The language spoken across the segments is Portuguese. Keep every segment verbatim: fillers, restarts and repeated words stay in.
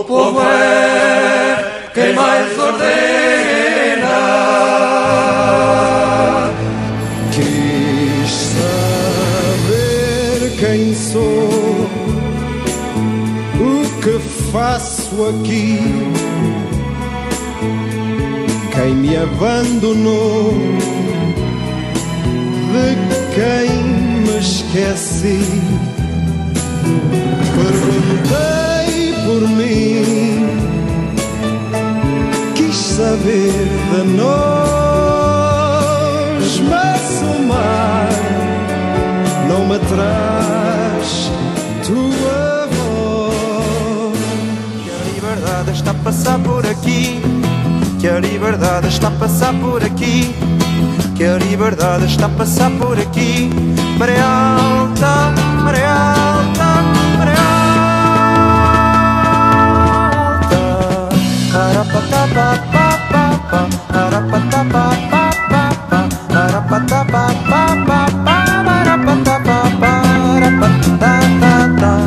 o povo é quem mais ordena. Quis saber quem sou, o que faço aqui, quem me abandonou, de quem me esqueci. Perguntei por mim, quis saber de nós, mas o mar não me traz tua voz. Que a liberdade está a passar por aqui, que a liberdade está a passar por aqui, que a liberdade está a passar por aqui. Maré alta, maré alta, maré alta. Arapatapapapapa, arapatapapapapa, arapatapapapapa, arapatapapa, arapatapapa.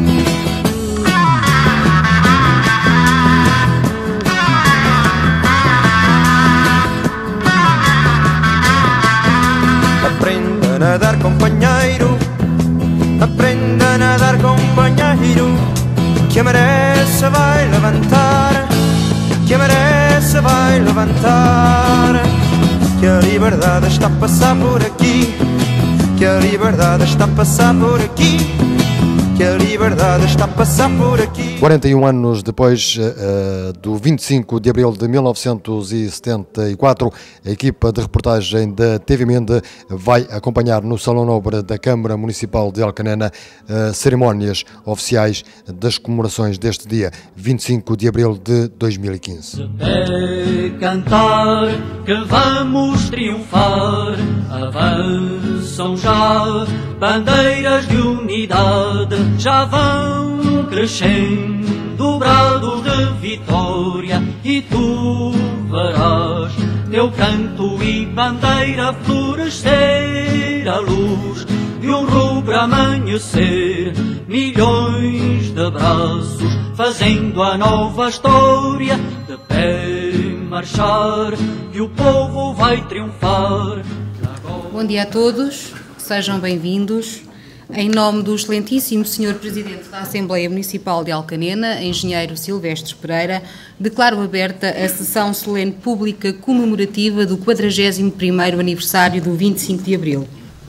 Aprenda a nadar, companheiro, aprenda a nadar, companheiro, que a maré se vai levantar, que a maré se vai levantar, que a liberdade está a passar por aqui, que a liberdade está a passar por aqui, que a liberdade está a passar por aqui. quarenta e um anos depois uh, do vinte e cinco de abril de mil novecentos e setenta e quatro, a equipa de reportagem da T V Mende vai acompanhar no Salão Nobre da Câmara Municipal de Alcanena uh, cerimónias oficiais das comemorações deste dia, vinte e cinco de abril de dois mil e quinze. É cantar que vamos triunfar, avançam já bandeiras de unidade, já vão crescendo brados de vitória, e tu verás teu canto e bandeira florescer à luz de um rubro amanhecer, milhões de braços fazendo a nova história, de pé marchar que o povo vai triunfar. Bom dia a todos, sejam bem-vindos. Em nome do excelentíssimo senhor Presidente da Assembleia Municipal de Alcanena, engenheiro Silvestre Pereira, declaro aberta a sessão solene pública comemorativa do quadragésimo primeiro aniversário do vinte e cinco de abril.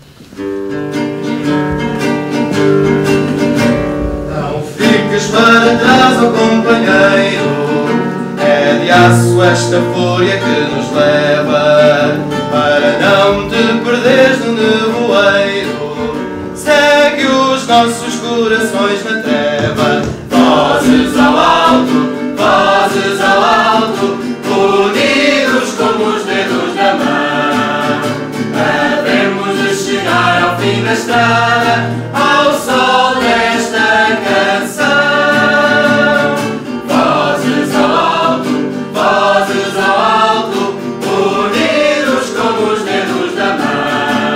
Não fiques para trás, ó companheiro, é de aço esta fúria que nos leva, para não te perderes no nevoeiro. Segue os nossos corações na treva. Vozes ao alto, vozes ao alto, unidos como os dedos da mão. Havemos de chegar ao fim da estrada, ao sol desta canção. Vozes ao alto, vozes ao alto, unidos como os dedos da mão.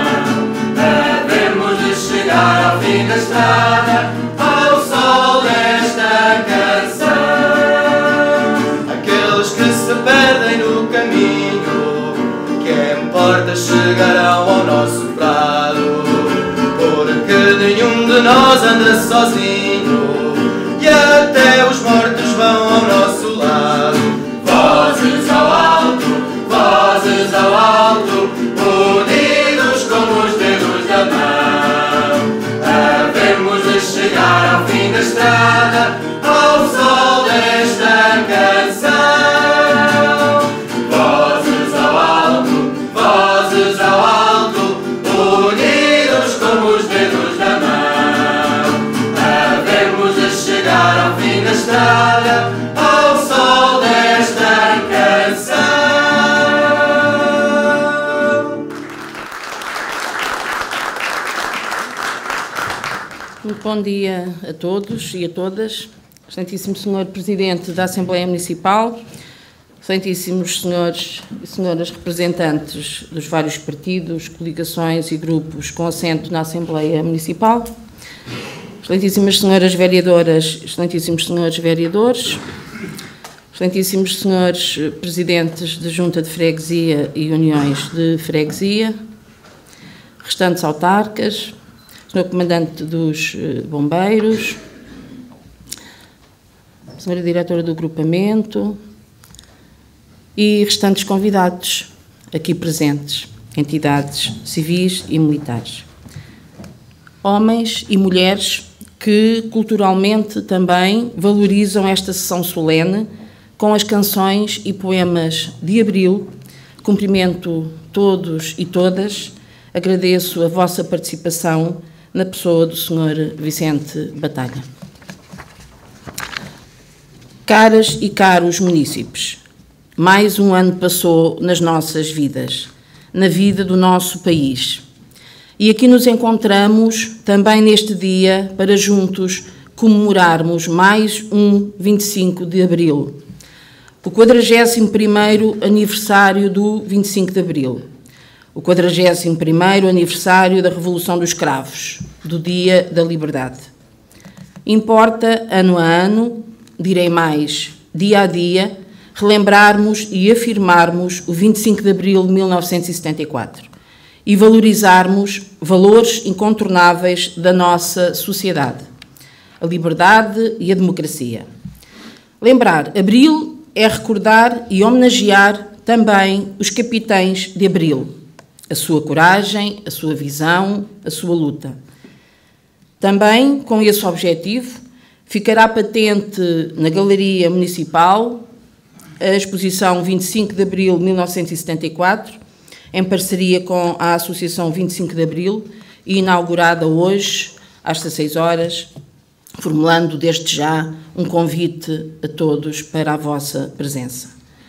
Chegar ao fim da estrada, ao sol desta canção. Aqueles que se perdem no caminho, que importa chegarão ao nosso prado, porque nenhum de nós anda sozinho, e até os mortos vão ao nosso lado. Vozes ao alto, vozes ao alto, unidos como os dedos da mão. Chegar ao fim da estrada, ao sol desta canção. Vozes ao alto, vozes ao alto, unidos como os dedos da mão. Havemos de chegar ao fim da estrada, ao sol desta canção. Muito bom dia a todos e a todas. Excelentíssimo senhor Presidente da Assembleia Municipal, excelentíssimos senhores e senhoras representantes dos vários partidos, coligações e grupos com assento na Assembleia Municipal, Excelentíssimas senhoras vereadoras, excelentíssimos senhores vereadores, excelentíssimos senhores presidentes de Junta de Freguesia e Uniões de Freguesia, restantes autarcas, senhor Comandante dos Bombeiros, senhora Diretora do Agrupamento e restantes convidados aqui presentes, entidades civis e militares. Homens e mulheres que culturalmente também valorizam esta sessão solene com as canções e poemas de Abril. Cumprimento todos e todas, agradeço a vossa participação na pessoa do senhor Vicente Batalha. Caras e caros munícipes, mais um ano passou nas nossas vidas, na vida do nosso país. E aqui nos encontramos também neste dia para juntos comemorarmos mais um vinte e cinco de Abril, o quadragésimo primeiro aniversário do vinte e cinco de Abril, o quadragésimo primeiro aniversário da Revolução dos Cravos, do Dia da Liberdade. Importa, ano a ano, direi mais, dia a dia, relembrarmos e afirmarmos o vinte e cinco de Abril de mil novecentos e setenta e quatro e valorizarmos valores incontornáveis da nossa sociedade, a liberdade e a democracia. Lembrar Abril é recordar e homenagear também os capitães de Abril, a sua coragem, a sua visão, a sua luta. Também, com esse objetivo, ficará patente na Galeria Municipal a exposição vinte e cinco de Abril de mil novecentos e setenta e quatro, em parceria com a Associação vinte e cinco de Abril, e inaugurada hoje, às dezasseis horas, formulando desde já um convite a todos para a vossa presença.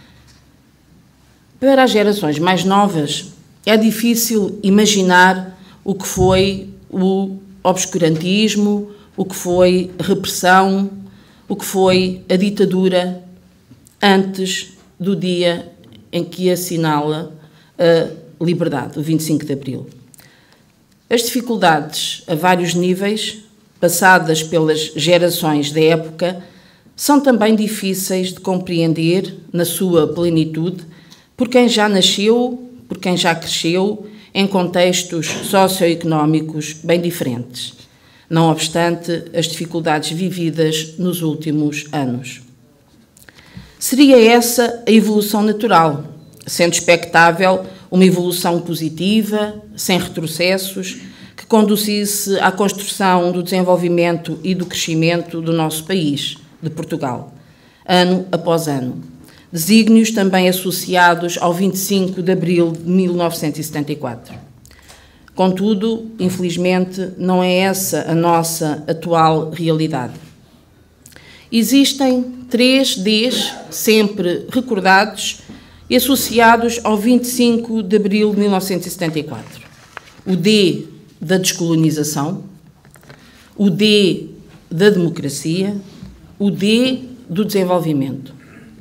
Para as gerações mais novas, é difícil imaginar o que foi o obscurantismo, o que foi a repressão, o que foi a ditadura antes do dia em que assinala a liberdade, o vinte e cinco de Abril. As dificuldades a vários níveis, passadas pelas gerações da época, são também difíceis de compreender na sua plenitude por quem já nasceu, por quem já cresceu em contextos socioeconómicos bem diferentes, não obstante as dificuldades vividas nos últimos anos. Seria essa a evolução natural, sendo expectável uma evolução positiva, sem retrocessos, que conduzisse à construção do desenvolvimento e do crescimento do nosso país, de Portugal, ano após ano. Desígnios também associados ao vinte e cinco de Abril de mil novecentos e setenta e quatro. Contudo, infelizmente, não é essa a nossa atual realidade. Existem três Ds sempre recordados e associados ao vinte e cinco de Abril de mil novecentos e setenta e quatro. O D da descolonização, o D da democracia, o D do desenvolvimento.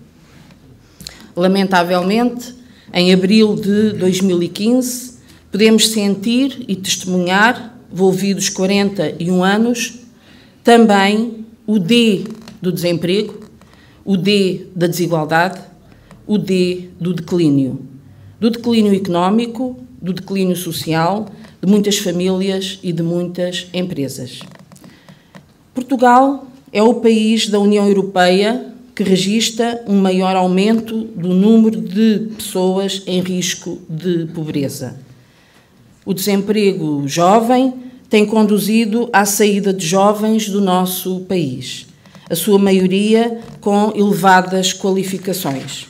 Lamentavelmente, em abril de dois mil e quinze, podemos sentir e testemunhar, volvidos quarenta e um anos, também o D do desemprego, o D da desigualdade, o D do declínio. Do declínio económico, do declínio social, de muitas famílias e de muitas empresas. Portugal é o país da União Europeia que registra um maior aumento do número de pessoas em risco de pobreza. O desemprego jovem tem conduzido à saída de jovens do nosso país, a sua maioria com elevadas qualificações.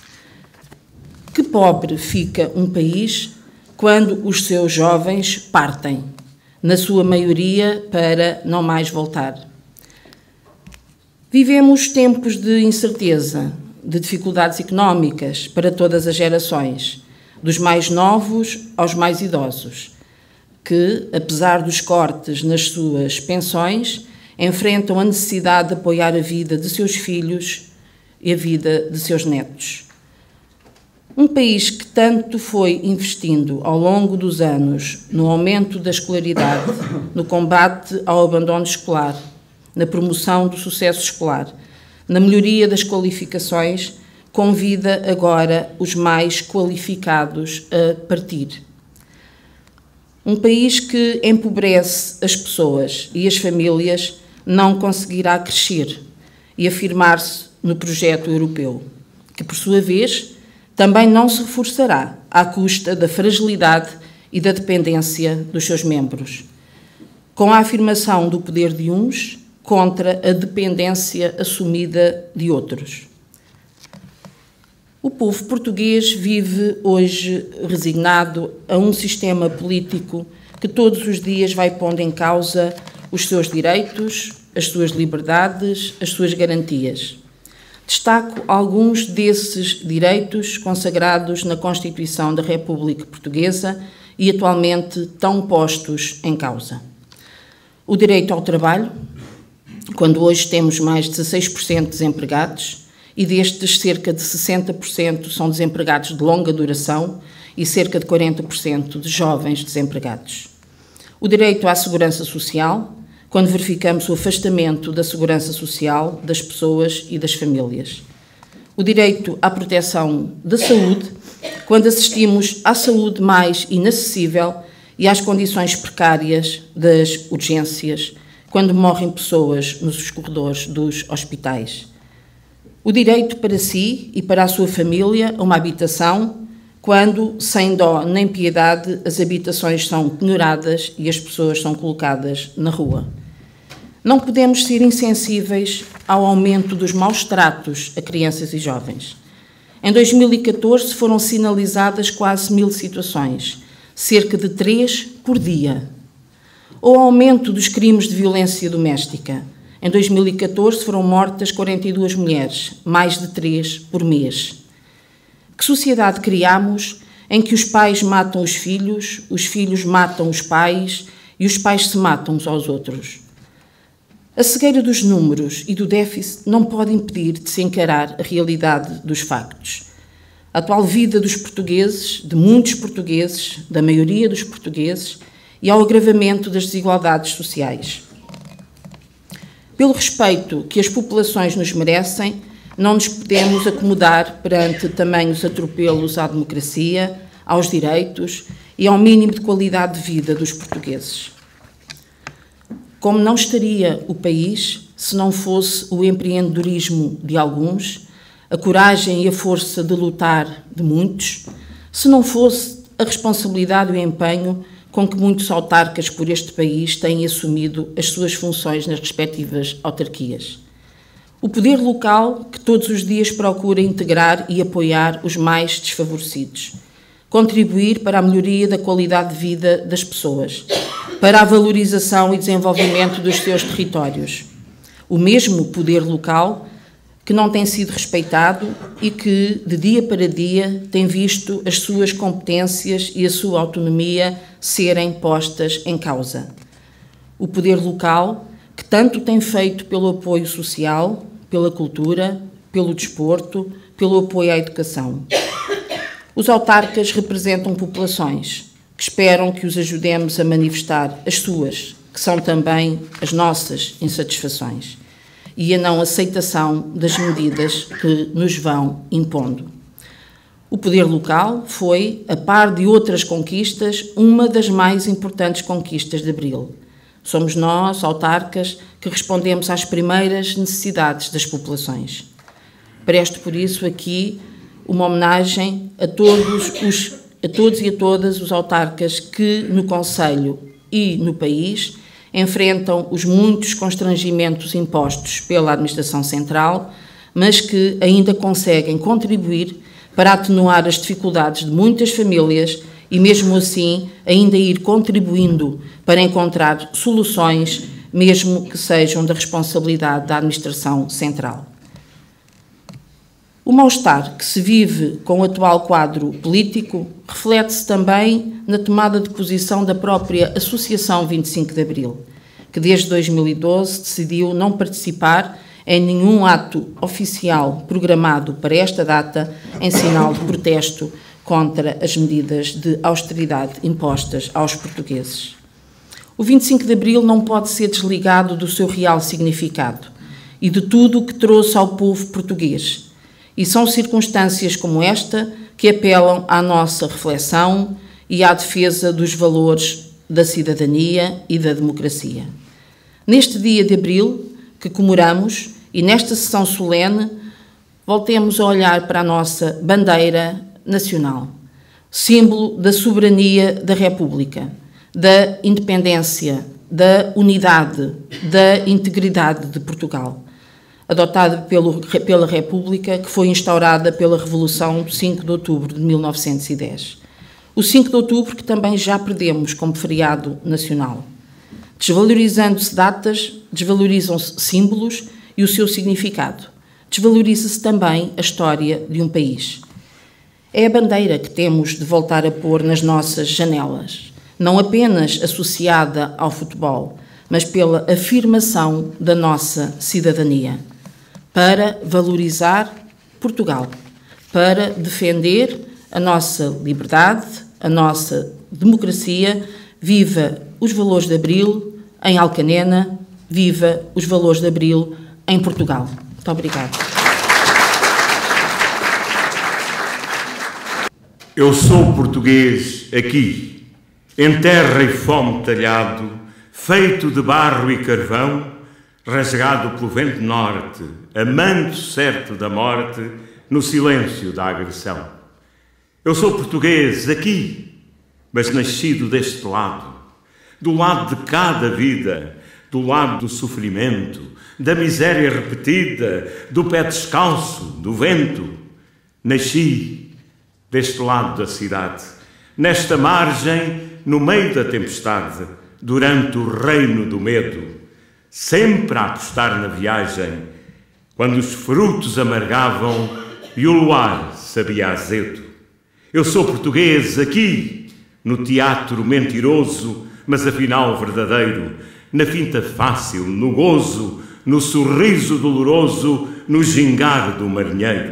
Que pobre fica um país quando os seus jovens partem, na sua maioria para não mais voltar. Vivemos tempos de incerteza, de dificuldades económicas para todas as gerações, dos mais novos aos mais idosos, que, apesar dos cortes nas suas pensões, enfrentam a necessidade de apoiar a vida de seus filhos e a vida de seus netos. Um país que tanto foi investindo ao longo dos anos no aumento da escolaridade, no combate ao abandono escolar, na promoção do sucesso escolar, na melhoria das qualificações, convida agora os mais qualificados a partir. Um país que empobrece as pessoas e as famílias não conseguirá crescer e afirmar-se no projeto europeu, que, por sua vez, também não se reforçará à custa da fragilidade e da dependência dos seus membros, com a afirmação do poder de uns contra a dependência assumida de outros. O povo português vive hoje resignado a um sistema político que todos os dias vai pondo em causa os seus direitos, as suas liberdades, as suas garantias. Destaco alguns desses direitos consagrados na Constituição da República Portuguesa e atualmente tão postos em causa. O direito ao trabalho, quando hoje temos mais de dezasseis por cento de desempregados, e destes cerca de sessenta por cento são desempregados de longa duração e cerca de quarenta por cento de jovens desempregados. O direito à segurança social, quando verificamos o afastamento da segurança social das pessoas e das famílias. O direito à proteção da saúde, quando assistimos à saúde mais inacessível e às condições precárias das urgências, quando morrem pessoas nos corredores dos hospitais. O direito para si e para a sua família a uma habitação, quando, sem dó nem piedade, as habitações são penhoradas e as pessoas são colocadas na rua. Não podemos ser insensíveis ao aumento dos maus tratos a crianças e jovens. Em dois mil e catorze foram sinalizadas quase mil situações, cerca de três por dia. Ou aumento dos crimes de violência doméstica. Em dois mil e catorze foram mortas quarenta e duas mulheres, mais de três por mês. Que sociedade criamos em que os pais matam os filhos, os filhos matam os pais e os pais se matam uns aos outros? A cegueira dos números e do déficit não pode impedir de se encarar a realidade dos factos. A atual vida dos portugueses, de muitos portugueses, da maioria dos portugueses, e ao agravamento das desigualdades sociais. Pelo respeito que as populações nos merecem, não nos podemos acomodar perante tamanhos atropelos à democracia, aos direitos e ao mínimo de qualidade de vida dos portugueses. Como não estaria o país se não fosse o empreendedorismo de alguns, a coragem e a força de lutar de muitos, se não fosse a responsabilidade e o empenho com que muitos autarcas por este país têm assumido as suas funções nas respectivas autarquias. O poder local que todos os dias procura integrar e apoiar os mais desfavorecidos, contribuir para a melhoria da qualidade de vida das pessoas, para a valorização e desenvolvimento dos seus territórios. O mesmo poder local que não tem sido respeitado e que, de dia para dia, tem visto as suas competências e a sua autonomia serem postas em causa. O poder local que tanto tem feito pelo apoio social, pela cultura, pelo desporto, pelo apoio à educação. Os autarcas representam populações que esperam que os ajudemos a manifestar as suas, que são também as nossas insatisfações, e a não aceitação das medidas que nos vão impondo. O poder local foi, a par de outras conquistas, uma das mais importantes conquistas de Abril. Somos nós, autarcas, que respondemos às primeiras necessidades das populações. Presto, por isso, aqui uma homenagem a todos, os, a todos e a todas os autarcas que, no Conselho e no país, enfrentam os muitos constrangimentos impostos pela Administração Central, mas que ainda conseguem contribuir para atenuar as dificuldades de muitas famílias e, mesmo assim, ainda ir contribuindo para encontrar soluções, mesmo que sejam da responsabilidade da Administração Central. O mal-estar que se vive com o atual quadro político reflete-se também na tomada de posição da própria Associação vinte e cinco de Abril, que desde dois mil e doze decidiu não participar em nenhum ato oficial programado para esta data em sinal de protesto contra as medidas de austeridade impostas aos portugueses. O vinte e cinco de Abril não pode ser desligado do seu real significado e de tudo o que trouxe ao povo português. E são circunstâncias como esta que apelam à nossa reflexão e à defesa dos valores da cidadania e da democracia. Neste dia de Abril, que comemoramos, e nesta sessão solene, voltemos a olhar para a nossa bandeira nacional, símbolo da soberania da República, da independência, da unidade, da integridade de Portugal, adotada pelo, pela República, que foi instaurada pela Revolução de cinco de outubro de mil novecentos e dez. O cinco de outubro que também já perdemos como feriado nacional. Desvalorizando-se datas, desvalorizam-se símbolos e o seu significado. Desvaloriza-se também a história de um país. É a bandeira que temos de voltar a pôr nas nossas janelas, não apenas associada ao futebol, mas pela afirmação da nossa cidadania, para valorizar Portugal, para defender a nossa liberdade, a nossa democracia. Viva os valores de Abril em Alcanena, viva os valores de Abril em Portugal. Muito obrigada. Eu sou português aqui, em terra e fome talhado, feito de barro e carvão, rasgado pelo vento norte, amando certo da morte, no silêncio da agressão. Eu sou português aqui, mas nascido deste lado, do lado de cada vida, do lado do sofrimento, da miséria repetida, do pé descalço, do vento. Nasci deste lado da cidade, nesta margem, no meio da tempestade, durante o reino do medo, sempre a apostar na viagem, quando os frutos amargavam e o luar sabia azedo. Eu sou português aqui, no teatro mentiroso, mas afinal verdadeiro, na finta fácil, no gozo, no sorriso doloroso, no gingar do marinheiro.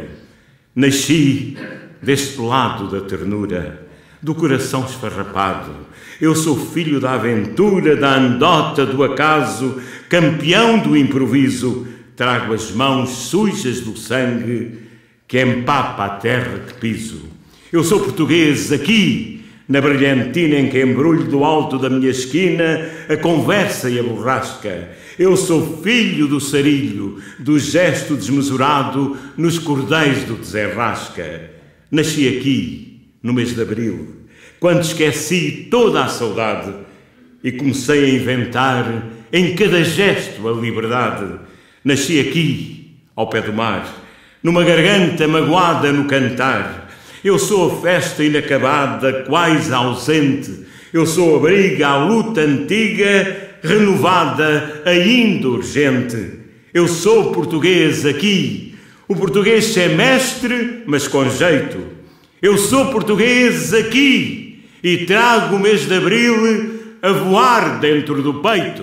Nasci deste lado da ternura, do coração esfarrapado. Eu sou filho da aventura, da anedota, do acaso, campeão do improviso. Trago as mãos sujas do sangue que empapa a terra que piso. Eu sou português aqui, na brilhantina em que embrulho do alto da minha esquina a conversa e a borrasca. Eu sou filho do sarilho, do gesto desmesurado nos cordéis do desenrasca. Nasci aqui, no mês de Abril, quando esqueci toda a saudade e comecei a inventar em cada gesto a liberdade. Nasci aqui, ao pé do mar, numa garganta magoada no cantar. Eu sou a festa inacabada, quase ausente. Eu sou a briga, a luta antiga, renovada, ainda urgente. Eu sou português aqui, o português semestre, mas com jeito. Eu sou português aqui e trago o mês de Abril a voar dentro do peito.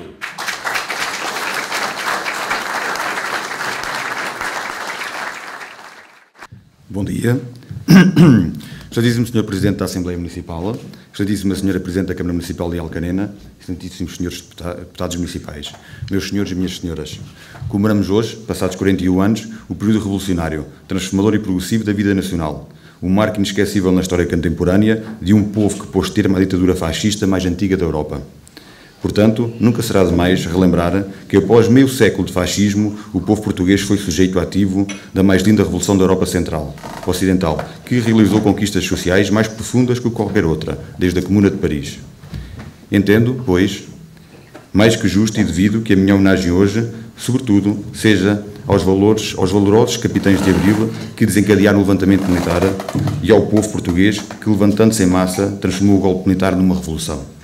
Bom dia. Excelentíssimo senhor Presidente da Assembleia Municipal, excelentíssima senhora Presidente da Câmara Municipal de Alcanena, excelentíssimos senhores deputados municipais, meus senhores e minhas senhoras, comemoramos hoje, passados quarenta e um anos, o período revolucionário, transformador e progressivo da vida nacional, um marco inesquecível na história contemporânea de um povo que pôs termo à ditadura fascista mais antiga da Europa. Portanto, nunca será demais relembrar que após meio século de fascismo, o povo português foi sujeito ativo da mais linda revolução da Europa Central, Ocidental, que realizou conquistas sociais mais profundas que qualquer outra, desde a Comuna de Paris. Entendo, pois, mais que justo e devido que a minha homenagem hoje, sobretudo, seja aos valores, aos valorosos capitães de Abril que desencadearam o levantamento militar e ao povo português que, levantando-se em massa, transformou o golpe militar numa revolução.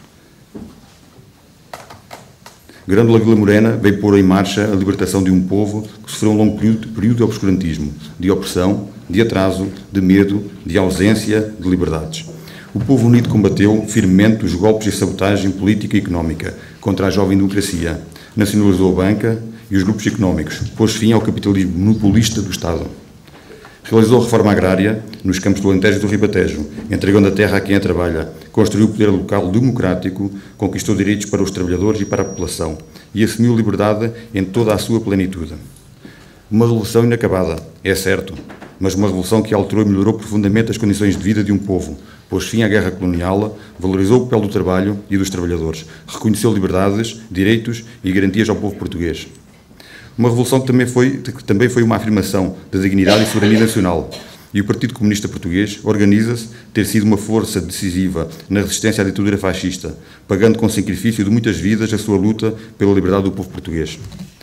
Grândola Vila Morena veio pôr em marcha a libertação de um povo que sofreu um longo período, período de obscurantismo, de opressão, de atraso, de medo, de ausência de liberdades. O povo unido combateu firmemente os golpes de sabotagem política e económica contra a jovem democracia, nacionalizou a banca e os grupos económicos, pôs fim ao capitalismo monopolista do Estado. Realizou a reforma agrária nos campos do Alentejo e do Ribatejo, entregando a terra a quem a trabalha, construiu o poder local democrático, conquistou direitos para os trabalhadores e para a população e assumiu liberdade em toda a sua plenitude. Uma revolução inacabada, é certo, mas uma revolução que alterou e melhorou profundamente as condições de vida de um povo, pôs fim à guerra colonial, valorizou o papel do trabalho e dos trabalhadores, reconheceu liberdades, direitos e garantias ao povo português. Uma revolução que também foi, que também foi uma afirmação da dignidade e soberania nacional. E o Partido Comunista Português organiza-se ter sido uma força decisiva na resistência à ditadura fascista, pagando com sacrifício de muitas vidas a sua luta pela liberdade do povo português.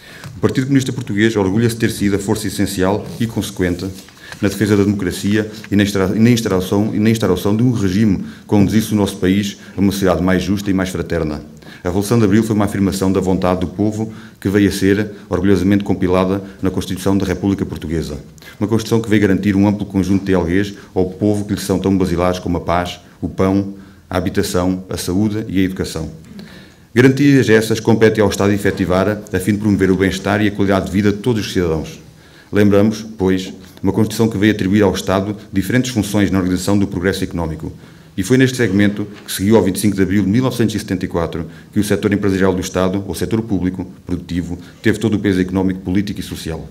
O Partido Comunista Português orgulha-se de ter sido a força essencial e consequente na defesa da democracia e na instauração, e na instauração de um regime que conduzisse o nosso país a uma sociedade mais justa e mais fraterna. A Revolução de Abril foi uma afirmação da vontade do povo que veio a ser orgulhosamente compilada na Constituição da República Portuguesa. Uma Constituição que veio garantir um amplo conjunto de alguês ao povo que lhe são tão basilares como a paz, o pão, a habitação, a saúde e a educação. Garantias essas competem ao Estado efetivar a fim de promover o bem-estar e a qualidade de vida de todos os cidadãos. Lembramos, pois, uma Constituição que veio atribuir ao Estado diferentes funções na organização do progresso económico. E foi neste segmento que seguiu ao vinte e cinco de abril de mil novecentos e setenta e quatro que o setor empresarial do Estado, ou setor público, produtivo, teve todo o peso económico, político e social.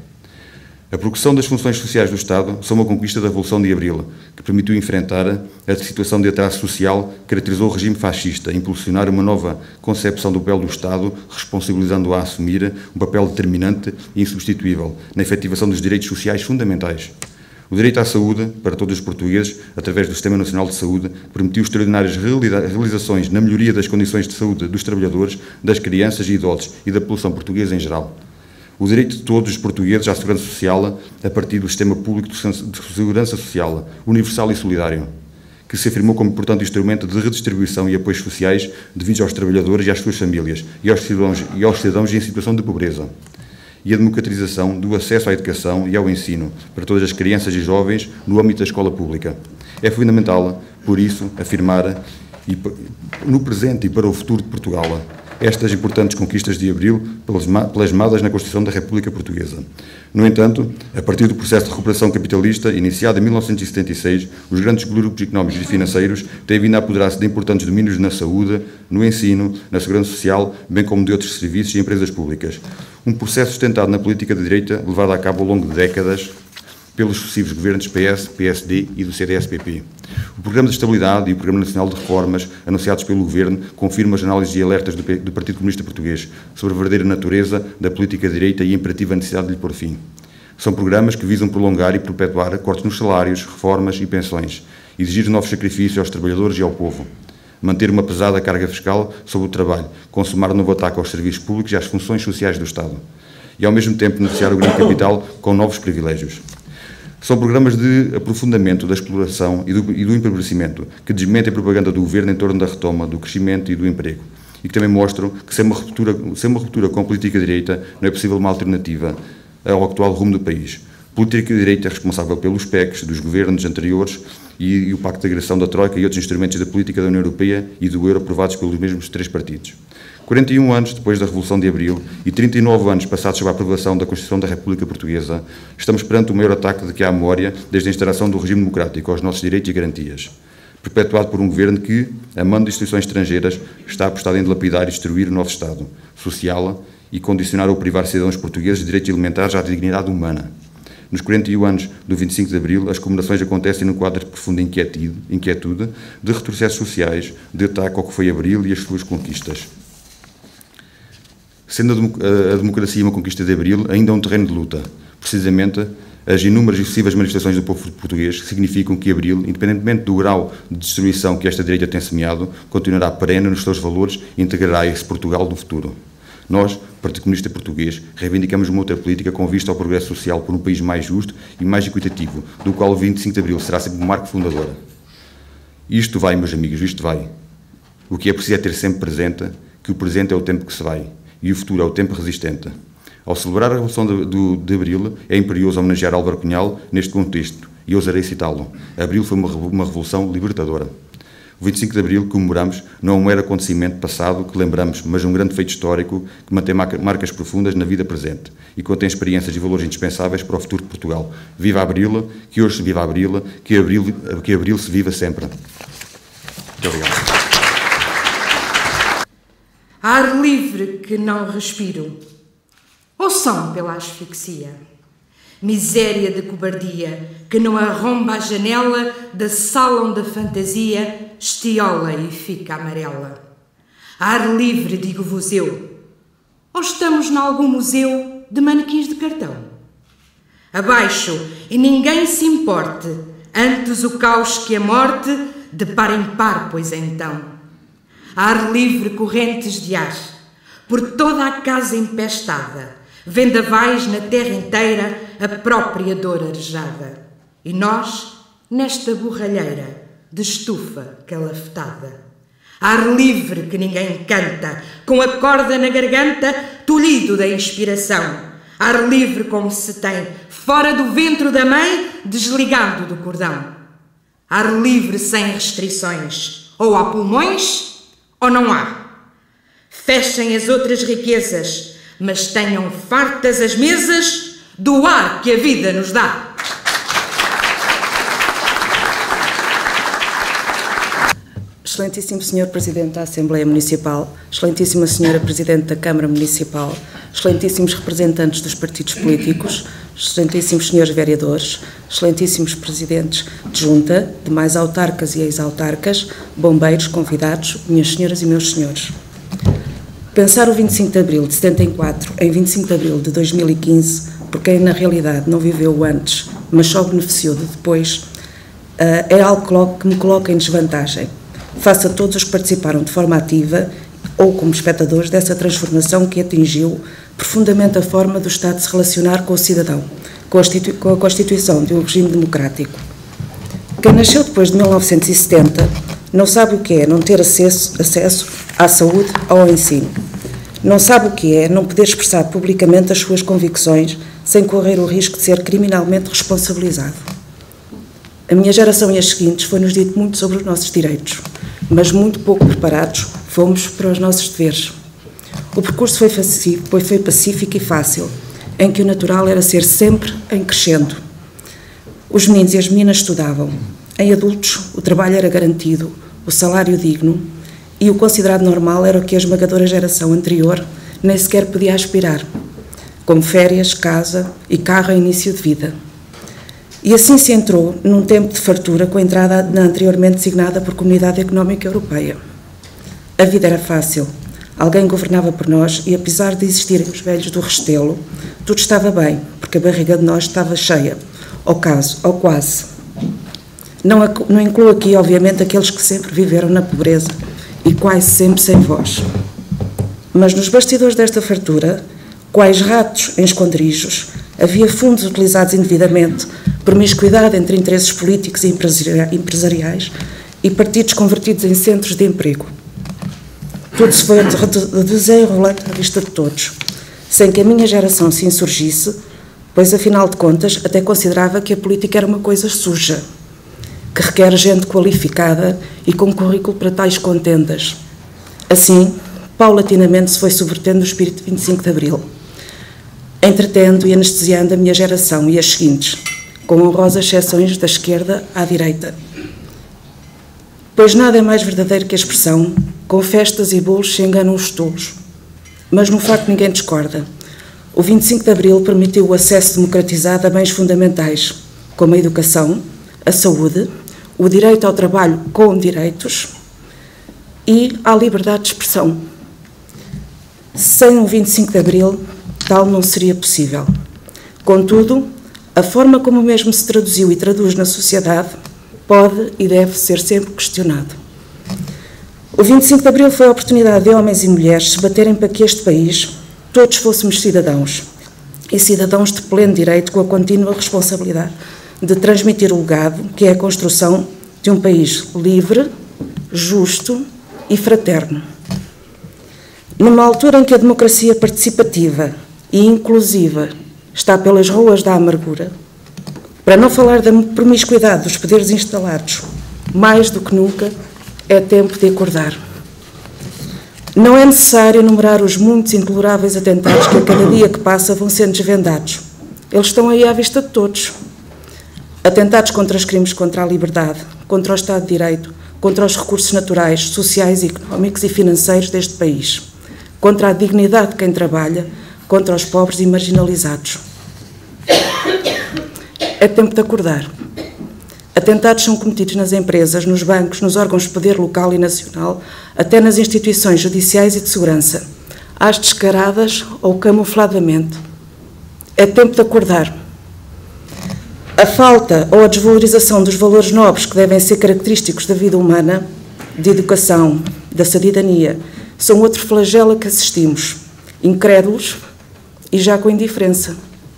A progressão das funções sociais do Estado são uma conquista da Revolução de Abril, que permitiu enfrentar a situação de atraso social que caracterizou o regime fascista, impulsionar uma nova concepção do papel do Estado, responsabilizando-o a assumir um papel determinante e insubstituível na efetivação dos direitos sociais fundamentais. O direito à saúde, para todos os portugueses, através do Sistema Nacional de Saúde, permitiu extraordinárias realizações na melhoria das condições de saúde dos trabalhadores, das crianças e idosos e da população portuguesa em geral. O direito de todos os portugueses à segurança social a partir do sistema público de segurança social, universal e solidário, que se afirmou como importante instrumento de redistribuição e apoios sociais devidos aos trabalhadores e às suas famílias e aos cidadãos, e aos cidadãos em situação de pobreza. E a democratização do acesso à educação e ao ensino para todas as crianças e jovens no âmbito da escola pública. É fundamental, por isso, afirmar e, no presente e para o futuro de Portugal estas importantes conquistas de Abril plasmadas na Constituição da República Portuguesa. No entanto, a partir do processo de recuperação capitalista, iniciado em mil novecentos e setenta e seis, os grandes grupos económicos e financeiros têm vindo a apoderar-se de importantes domínios na saúde, no ensino, na segurança social, bem como de outros serviços e empresas públicas. Um processo sustentado na política de direita, levado a cabo ao longo de décadas pelos sucessivos governos P S, P S D e do C D S P P. O Programa de Estabilidade e o Programa Nacional de Reformas, anunciados pelo Governo, confirmam as análises e alertas do, do Partido Comunista Português sobre a verdadeira natureza da política de direita e a imperativa necessidade de lhe pôr fim. São programas que visam prolongar e perpetuar cortes nos salários, reformas e pensões, exigir novos sacrifícios aos trabalhadores e ao povo, manter uma pesada carga fiscal sobre o trabalho, consumar um novo ataque aos serviços públicos e às funções sociais do Estado, e ao mesmo tempo beneficiar o grande capital com novos privilégios. São programas de aprofundamento da exploração e do, e do empobrecimento, que desmentem a propaganda do Governo em torno da retoma, do crescimento e do emprego, e que também mostram que sem uma ruptura, sem uma ruptura com a política de direita não é possível uma alternativa ao atual rumo do país. A política de direita é responsável pelos P E Cs dos governos anteriores e, e o Pacto de Agressão da Troika e outros instrumentos da política da União Europeia e do Euro aprovados pelos mesmos três partidos. quarenta e um anos depois da Revolução de Abril e trinta e nove anos passados sob a aprovação da Constituição da República Portuguesa, estamos perante o maior ataque de que há memória desde a instauração do regime democrático aos nossos direitos e garantias, perpetuado por um governo que, a mando de instituições estrangeiras, está apostado em dilapidar e destruir o nosso Estado social e condicionar ou privar cidadãos portugueses de direitos elementares à dignidade humana. Nos quarenta e um anos do vinte e cinco de Abril, as comemorações acontecem num quadro de profunda inquietude, inquietude de retrocessos sociais, de ataque ao que foi Abril e as suas conquistas. Sendo a democracia uma conquista de Abril, ainda é um terreno de luta. Precisamente, as inúmeras e sucessivas manifestações do povo português significam que Abril, independentemente do grau de destruição que esta direita tem semeado, continuará perene nos seus valores e integrará esse Portugal do futuro. Nós, Partido Comunista Português, reivindicamos uma outra política com vista ao progresso social por um país mais justo e mais equitativo, do qual o vinte e cinco de Abril será sempre um marco fundador. Isto vai, meus amigos, isto vai. O que é preciso é ter sempre presente que o presente é o tempo que se vai e o futuro é o tempo resistente. Ao celebrar a Revolução de, de, de Abril, é imperioso homenagear Álvaro Cunhal neste contexto, e ousarei citá-lo. Abril foi uma, uma revolução libertadora. O vinte e cinco de Abril que comemoramos não é um mero acontecimento passado que lembramos, mas um grande feito histórico que mantém marcas profundas na vida presente e contém experiências e valores indispensáveis para o futuro de Portugal. Viva Abril, que hoje se viva Abril, que Abril, que Abril se viva sempre. Muito obrigado. Ar livre que não respiro, ou som pela asfixia, miséria de cobardia que não arromba a janela da sala onde a fantasia estiola e fica amarela. Ar livre, digo-vos eu, ou estamos em algum museu de manequins de cartão? Abaixo, e ninguém se importe, antes o caos que a morte, de par em par, pois então. Ar livre, correntes de ar, por toda a casa empestada, vendavais na terra inteira, a própria dor arejada. E nós, nesta borralheira, de estufa calafetada. Ar livre que ninguém canta, com a corda na garganta, tolhido da inspiração. Ar livre como se tem, fora do ventre da mãe, desligado do cordão. Ar livre sem restrições, ou há pulmões, ou não há. Fechem as outras riquezas, mas tenham fartas as mesas do ar que a vida nos dá. Excelentíssimo senhor Presidente da Assembleia Municipal, Excelentíssima Senhora Presidente da Câmara Municipal, Excelentíssimos representantes dos partidos políticos, Excelentíssimos senhores vereadores, Excelentíssimos presidentes de junta, demais autarcas e ex-autarcas, bombeiros, convidados, minhas senhoras e meus senhores. Pensar o vinte e cinco de Abril de setenta e quatro em vinte e cinco de Abril de dois mil e quinze, por quem na realidade não viveu o antes, mas só beneficiou de depois, é algo que me coloca em desvantagem, face a todos os que participaram de forma ativa ou como espectadores dessa transformação que atingiu profundamente a forma do Estado de se relacionar com o cidadão, com a constituição de um regime democrático. Quem nasceu depois de mil novecentos e setenta não sabe o que é não ter acesso, acesso à saúde ou ao ensino. Não sabe o que é não poder expressar publicamente as suas convicções sem correr o risco de ser criminalmente responsabilizado. A minha geração e as seguintes foi-nos dito muito sobre os nossos direitos, mas muito pouco preparados fomos para os nossos deveres. O percurso foi, foi, foi pacífico e fácil, em que o natural era ser sempre em crescendo. Os meninos e as meninas estudavam. Em adultos, o trabalho era garantido, o salário digno, e o considerado normal era o que a esmagadora geração anterior nem sequer podia aspirar, como férias, casa e carro em início de vida. E assim se entrou num tempo de fartura com a entrada na anteriormente designada por Comunidade Económica Europeia. A vida era fácil, alguém governava por nós e, apesar de existirem os velhos do Restelo, tudo estava bem, porque a barriga de nós estava cheia, ao caso, ou quase. Não, não incluo aqui, obviamente, aqueles que sempre viveram na pobreza e quase sempre sem voz. Mas nos bastidores desta fartura, quais ratos em esconderijos, havia fundos utilizados indevidamente, promiscuidade entre interesses políticos e empresariais e partidos convertidos em centros de emprego. Tudo se foi desenrolando à vista de todos, sem que a minha geração se insurgisse, pois, afinal de contas, até considerava que a política era uma coisa suja, que requer gente qualificada e com currículo para tais contendas. Assim, paulatinamente se foi subvertendo o espírito de vinte e cinco de Abril, entretendo e anestesiando a minha geração e as seguintes, com honrosas exceções da esquerda à direita. Pois nada é mais verdadeiro que a expressão com festas e bolos se enganam os tolos. Mas num facto ninguém discorda. O vinte e cinco de Abril permitiu o acesso democratizado a bens fundamentais, como a educação, a saúde, o direito ao trabalho com direitos e à liberdade de expressão. Sem o vinte e cinco de Abril, tal não seria possível. Contudo, a forma como o mesmo se traduziu e traduz na sociedade pode e deve ser sempre questionado. O vinte e cinco de Abril foi a oportunidade de homens e mulheres se baterem para que este país, todos fôssemos cidadãos, e cidadãos de pleno direito com a contínua responsabilidade de transmitir o legado que é a construção de um país livre, justo e fraterno. Numa altura em que a democracia participativa e inclusiva está pelas ruas da amargura, para não falar da promiscuidade dos poderes instalados, mais do que nunca É tempo de acordar. Não é necessário enumerar os muitos intoleráveis atentados que a cada dia que passa vão sendo desvendados. Eles estão aí à vista de todos. Atentados contra os crimes contra a liberdade, contra o Estado de Direito, contra os recursos naturais, sociais, económicos e financeiros deste país, contra a dignidade de quem trabalha, contra os pobres e marginalizados. É tempo de acordar. Atentados são cometidos nas empresas, nos bancos, nos órgãos de poder local e nacional, até nas instituições judiciais e de segurança, às descaradas ou camufladamente. É tempo de acordar. A falta ou a desvalorização dos valores nobres que devem ser característicos da vida humana, de educação, da cidadania, são outro flagelo a que assistimos, incrédulos e já com indiferença.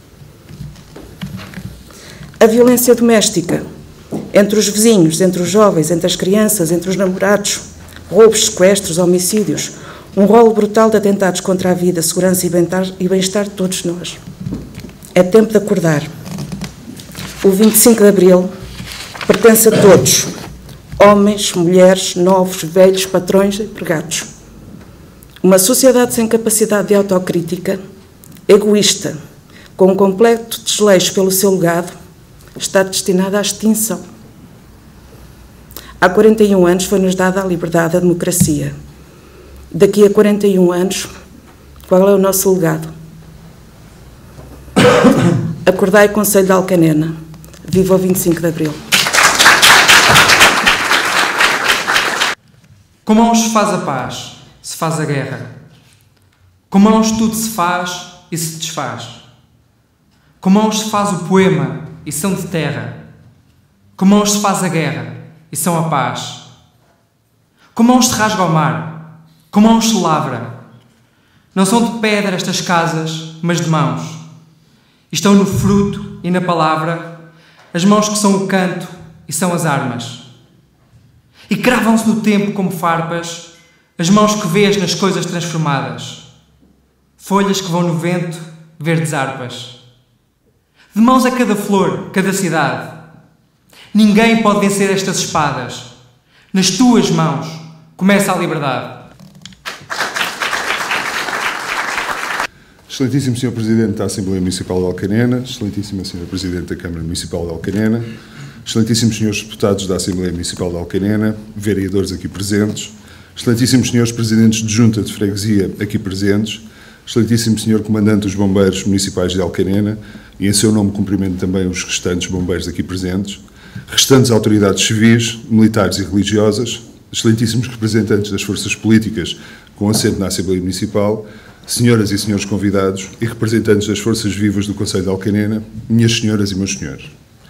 A violência doméstica, entre os vizinhos, entre os jovens, entre as crianças, entre os namorados, roubos, sequestros, homicídios, um rolo brutal de atentados contra a vida, segurança e bem-estar de todos nós. É tempo de acordar. O vinte e cinco de Abril pertence a todos, homens, mulheres, novos, velhos, patrões e empregados. Uma sociedade sem capacidade de autocrítica, egoísta, com um completo desleixo pelo seu legado, está destinada à extinção. Há quarenta e um anos foi-nos dada a liberdade, a democracia. Daqui a quarenta e um anos, qual é o nosso legado? Acordai, Conselho de Alcanena. Viva o vinte e cinco de Abril. Com mãos se faz a paz, se faz a guerra. Com mãos tudo se faz e se desfaz. Com mãos se faz o poema e são de terra. Com mãos se faz a guerra e são a paz. Com mãos se rasga o mar, com mãos se lavra. Não são de pedra estas casas, mas de mãos. Estão no fruto e na palavra, as mãos que são o canto e são as armas. E cravam-se no tempo como farpas, as mãos que vês nas coisas transformadas. Folhas que vão no vento, verdes harpas. De mãos a cada flor, cada cidade. Ninguém pode vencer estas espadas. Nas tuas mãos começa a liberdade. Excelentíssimo senhor Presidente da Assembleia Municipal de Alcanena, Excelentíssima senhora Presidente da Câmara Municipal de Alcanena, Excelentíssimos senhores Deputados da Assembleia Municipal de Alcanena, vereadores aqui presentes, Excelentíssimos senhores Presidentes de Junta de Freguesia aqui presentes, Excelentíssimo senhor Comandante dos Bombeiros Municipais de Alcanena e em seu nome cumprimento também os restantes bombeiros aqui presentes, restantes autoridades civis, militares e religiosas, excelentíssimos representantes das forças políticas com assento na Assembleia Municipal, senhoras e senhores convidados e representantes das forças vivas do Conselho de Alcanena, minhas senhoras e meus senhores.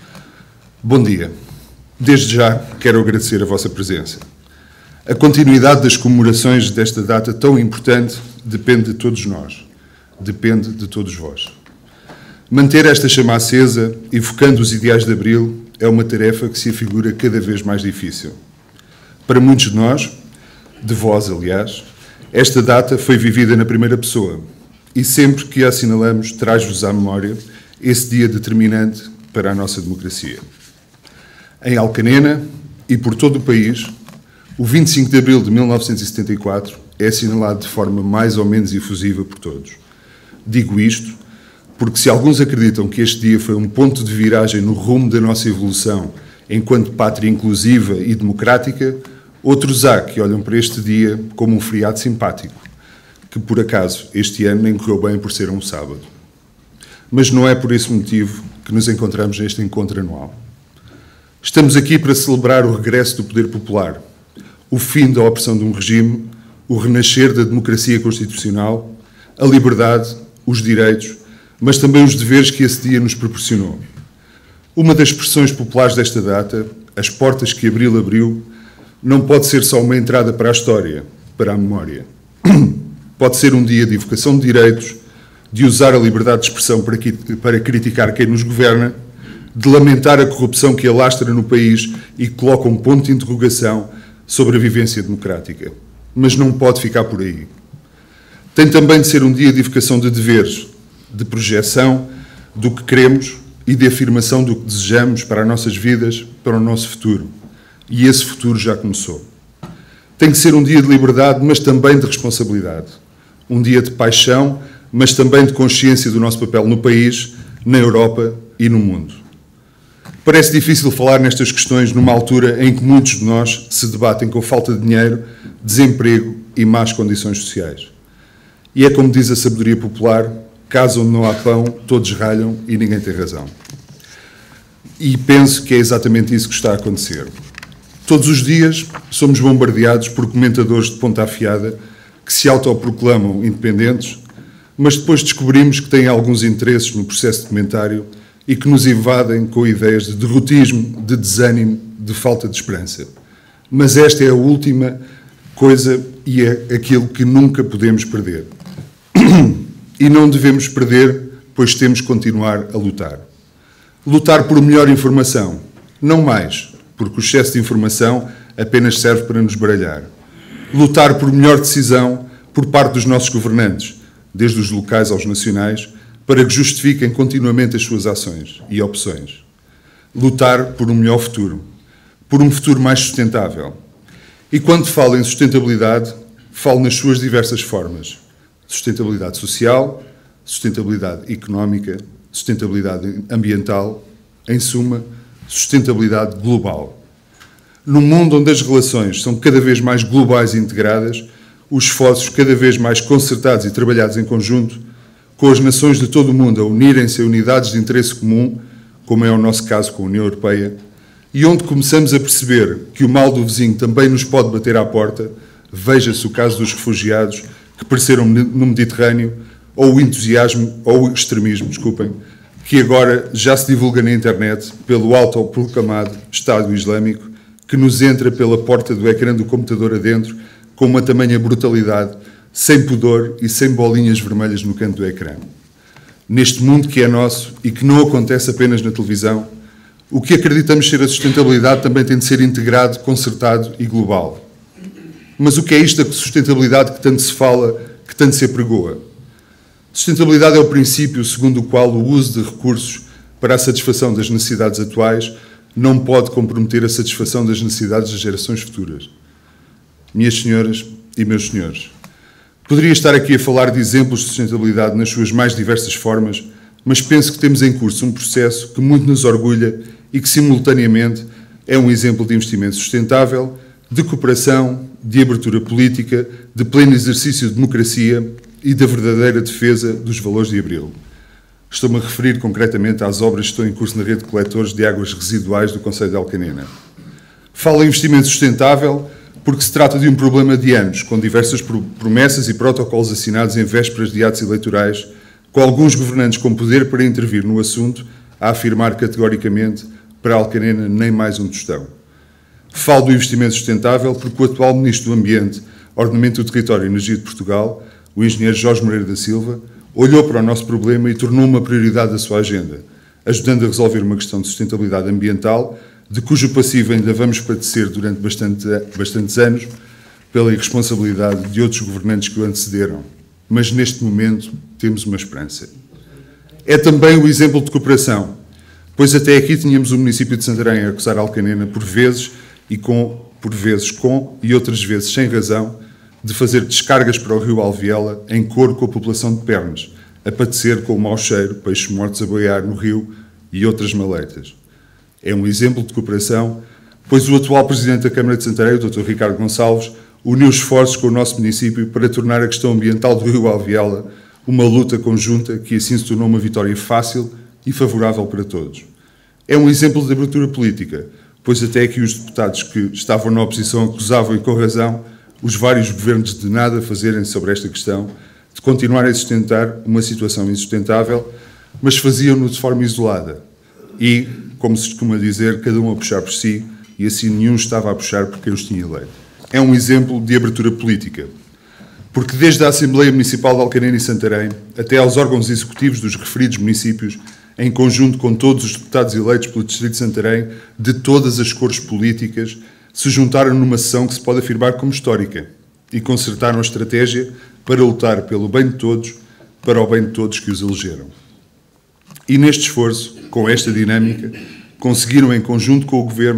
Bom dia. Desde já quero agradecer a vossa presença. A continuidade das comemorações desta data tão importante depende de todos nós, depende de todos vós. Manter esta chama acesa, evocando os ideais de Abril, é uma tarefa que se afigura cada vez mais difícil. Para muitos de nós, de vós, aliás, esta data foi vivida na primeira pessoa e sempre que a assinalamos traz-vos à memória esse dia determinante para a nossa democracia. Em Alcanena e por todo o país, o vinte e cinco de Abril de mil novecentos e setenta e quatro é assinalado de forma mais ou menos efusiva por todos. Digo isto porque se alguns acreditam que este dia foi um ponto de viragem no rumo da nossa evolução enquanto pátria inclusiva e democrática, outros há que olham para este dia como um feriado simpático, que por acaso este ano nem correu bem por ser um sábado. Mas não é por esse motivo que nos encontramos neste encontro anual. Estamos aqui para celebrar o regresso do poder popular, o fim da opressão de um regime, o renascer da democracia constitucional, a liberdade, os direitos, mas também os deveres que esse dia nos proporcionou. Uma das expressões populares desta data, as portas que Abril abriu, não pode ser só uma entrada para a história, para a memória. Pode ser um dia de evocação de direitos, de usar a liberdade de expressão para, para criticar quem nos governa, de lamentar a corrupção que alastra no país e que coloca um ponto de interrogação sobre a vivência democrática. Mas não pode ficar por aí. Tem também de ser um dia de evocação de deveres, de projeção do que queremos e de afirmação do que desejamos para as nossas vidas, para o nosso futuro. E esse futuro já começou. Tem que ser um dia de liberdade, mas também de responsabilidade. Um dia de paixão, mas também de consciência do nosso papel no país, na Europa e no mundo. Parece difícil falar nestas questões numa altura em que muitos de nós se debatem com falta de dinheiro, desemprego e más condições sociais. E é como diz a sabedoria popular, casa onde não há pão, todos ralham e ninguém tem razão. E penso que é exatamente isso que está a acontecer. Todos os dias somos bombardeados por comentadores de ponta afiada que se autoproclamam independentes, mas depois descobrimos que têm alguns interesses no processo de comentário e que nos invadem com ideias de derrotismo, de desânimo, de falta de esperança. Mas esta é a última coisa e é aquilo que nunca podemos perder. E não devemos perder, pois temos que continuar a lutar. Lutar por melhor informação, não mais, porque o excesso de informação apenas serve para nos baralhar. Lutar por melhor decisão por parte dos nossos governantes, desde os locais aos nacionais, para que justifiquem continuamente as suas ações e opções. Lutar por um melhor futuro, por um futuro mais sustentável. E quando falo em sustentabilidade, falo nas suas diversas formas. Sustentabilidade social, sustentabilidade económica, sustentabilidade ambiental, em suma, sustentabilidade global. Num mundo onde as relações são cada vez mais globais e integradas, os esforços cada vez mais concertados e trabalhados em conjunto, com as nações de todo o mundo a unirem-se a unidades de interesse comum, como é o nosso caso com a União Europeia, e onde começamos a perceber que o mal do vizinho também nos pode bater à porta, veja-se o caso dos refugiados que pereceram no Mediterrâneo, ou o entusiasmo, ou o extremismo, desculpem, que agora já se divulga na internet pelo autoproclamado Estado Islâmico, que nos entra pela porta do ecrã do computador adentro com uma tamanha brutalidade, sem pudor e sem bolinhas vermelhas no canto do ecrã. Neste mundo que é nosso e que não acontece apenas na televisão, o que acreditamos ser a sustentabilidade também tem de ser integrado, concertado e global. Mas o que é isto da sustentabilidade que tanto se fala, que tanto se apregoa? Sustentabilidade é o princípio segundo o qual o uso de recursos para a satisfação das necessidades atuais não pode comprometer a satisfação das necessidades das gerações futuras. Minhas senhoras e meus senhores, poderia estar aqui a falar de exemplos de sustentabilidade nas suas mais diversas formas, mas penso que temos em curso um processo que muito nos orgulha e que, simultaneamente, é um exemplo de investimento sustentável, de cooperação, de abertura política, de pleno exercício de democracia e da verdadeira defesa dos valores de Abril. Estou-me a referir concretamente às obras que estão em curso na rede de coletores de águas residuais do Concelho de Alcanena. Falo em investimento sustentável porque se trata de um problema de anos, com diversas promessas e protocolos assinados em vésperas de atos eleitorais, com alguns governantes com poder para intervir no assunto, a afirmar categoricamente para Alcanena nem mais um tostão. Falo do investimento sustentável porque o atual Ministro do Ambiente, Ordenamento do Território e Energia de Portugal, o engenheiro Jorge Moreira da Silva, olhou para o nosso problema e tornou uma prioridade da sua agenda, ajudando a resolver uma questão de sustentabilidade ambiental, de cujo passivo ainda vamos padecer durante bastante, bastantes anos, pela irresponsabilidade de outros governantes que o antecederam. Mas neste momento temos uma esperança. É também o exemplo de cooperação, pois até aqui tínhamos o município de Santarém a acusar Alcanena por vezes, e com, por vezes com, e outras vezes sem razão, de fazer descargas para o rio Alviela em coro com a população de Pernas, a padecer com o mau cheiro, peixes mortos a boiar no rio e outras maleitas. É um exemplo de cooperação, pois o atual Presidente da Câmara de Santarém, o doutor Ricardo Gonçalves, uniu esforços com o nosso município para tornar a questão ambiental do rio Alviela uma luta conjunta que assim se tornou uma vitória fácil e favorável para todos. É um exemplo de abertura política, pois até aqui os deputados que estavam na oposição acusavam, e com razão, os vários governos de nada fazerem sobre esta questão, de continuar a sustentar uma situação insustentável, mas faziam-no de forma isolada. E, como se costuma dizer, cada um a puxar por si, e assim nenhum estava a puxar por quem os tinha eleito. É um exemplo de abertura política, porque desde a Assembleia Municipal de Alcanena e Santarém, até aos órgãos executivos dos referidos municípios, em conjunto com todos os deputados eleitos pelo Distrito de Santarém, de todas as cores políticas, se juntaram numa sessão que se pode afirmar como histórica e concertaram a estratégia para lutar pelo bem de todos, para o bem de todos que os elegeram. E neste esforço, com esta dinâmica, conseguiram, em conjunto com o Governo,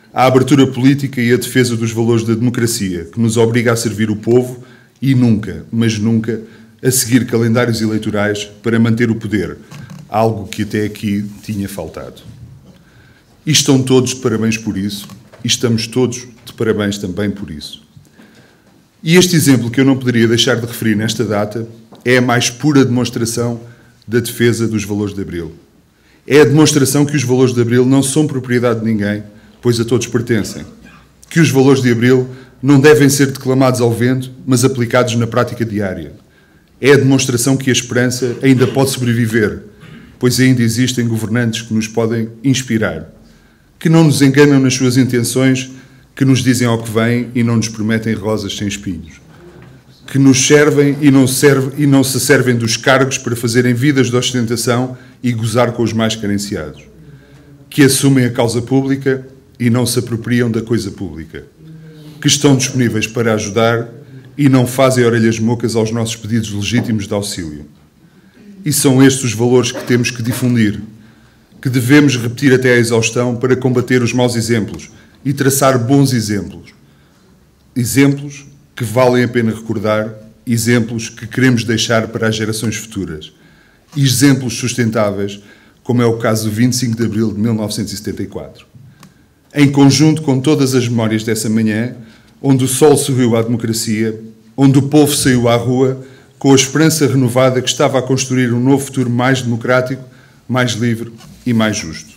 a abertura política e a defesa dos valores da democracia, que nos obriga a servir o povo e nunca, mas nunca, a seguir calendários eleitorais para manter o poder, algo que até aqui tinha faltado. E estão todos de parabéns por isso, e estamos todos de parabéns também por isso. E este exemplo que eu não poderia deixar de referir nesta data é a mais pura demonstração da defesa dos valores de Abril. É a demonstração que os valores de Abril não são propriedade de ninguém, pois a todos pertencem. Que os valores de Abril não devem ser declamados ao vento, mas aplicados na prática diária. É a demonstração que a esperança ainda pode sobreviver, pois ainda existem governantes que nos podem inspirar, que não nos enganam nas suas intenções, que nos dizem ao que vêm e não nos prometem rosas sem espinhos, que nos servem e não, serve, e não se servem dos cargos para fazerem vidas de ostentação e gozar com os mais carenciados, que assumem a causa pública e não se apropriam da coisa pública, que estão disponíveis para ajudar e não fazem orelhas mocas aos nossos pedidos legítimos de auxílio. E são estes os valores que temos que difundir, que devemos repetir até à exaustão para combater os maus exemplos e traçar bons exemplos. Exemplos que valem a pena recordar, exemplos que queremos deixar para as gerações futuras. E exemplos sustentáveis, como é o caso do vinte e cinco de abril de mil novecentos e setenta e quatro. Em conjunto com todas as memórias dessa manhã, onde o sol sorriu à democracia, onde o povo saiu à rua, com a esperança renovada que estava a construir um novo futuro mais democrático, mais livre e mais justo.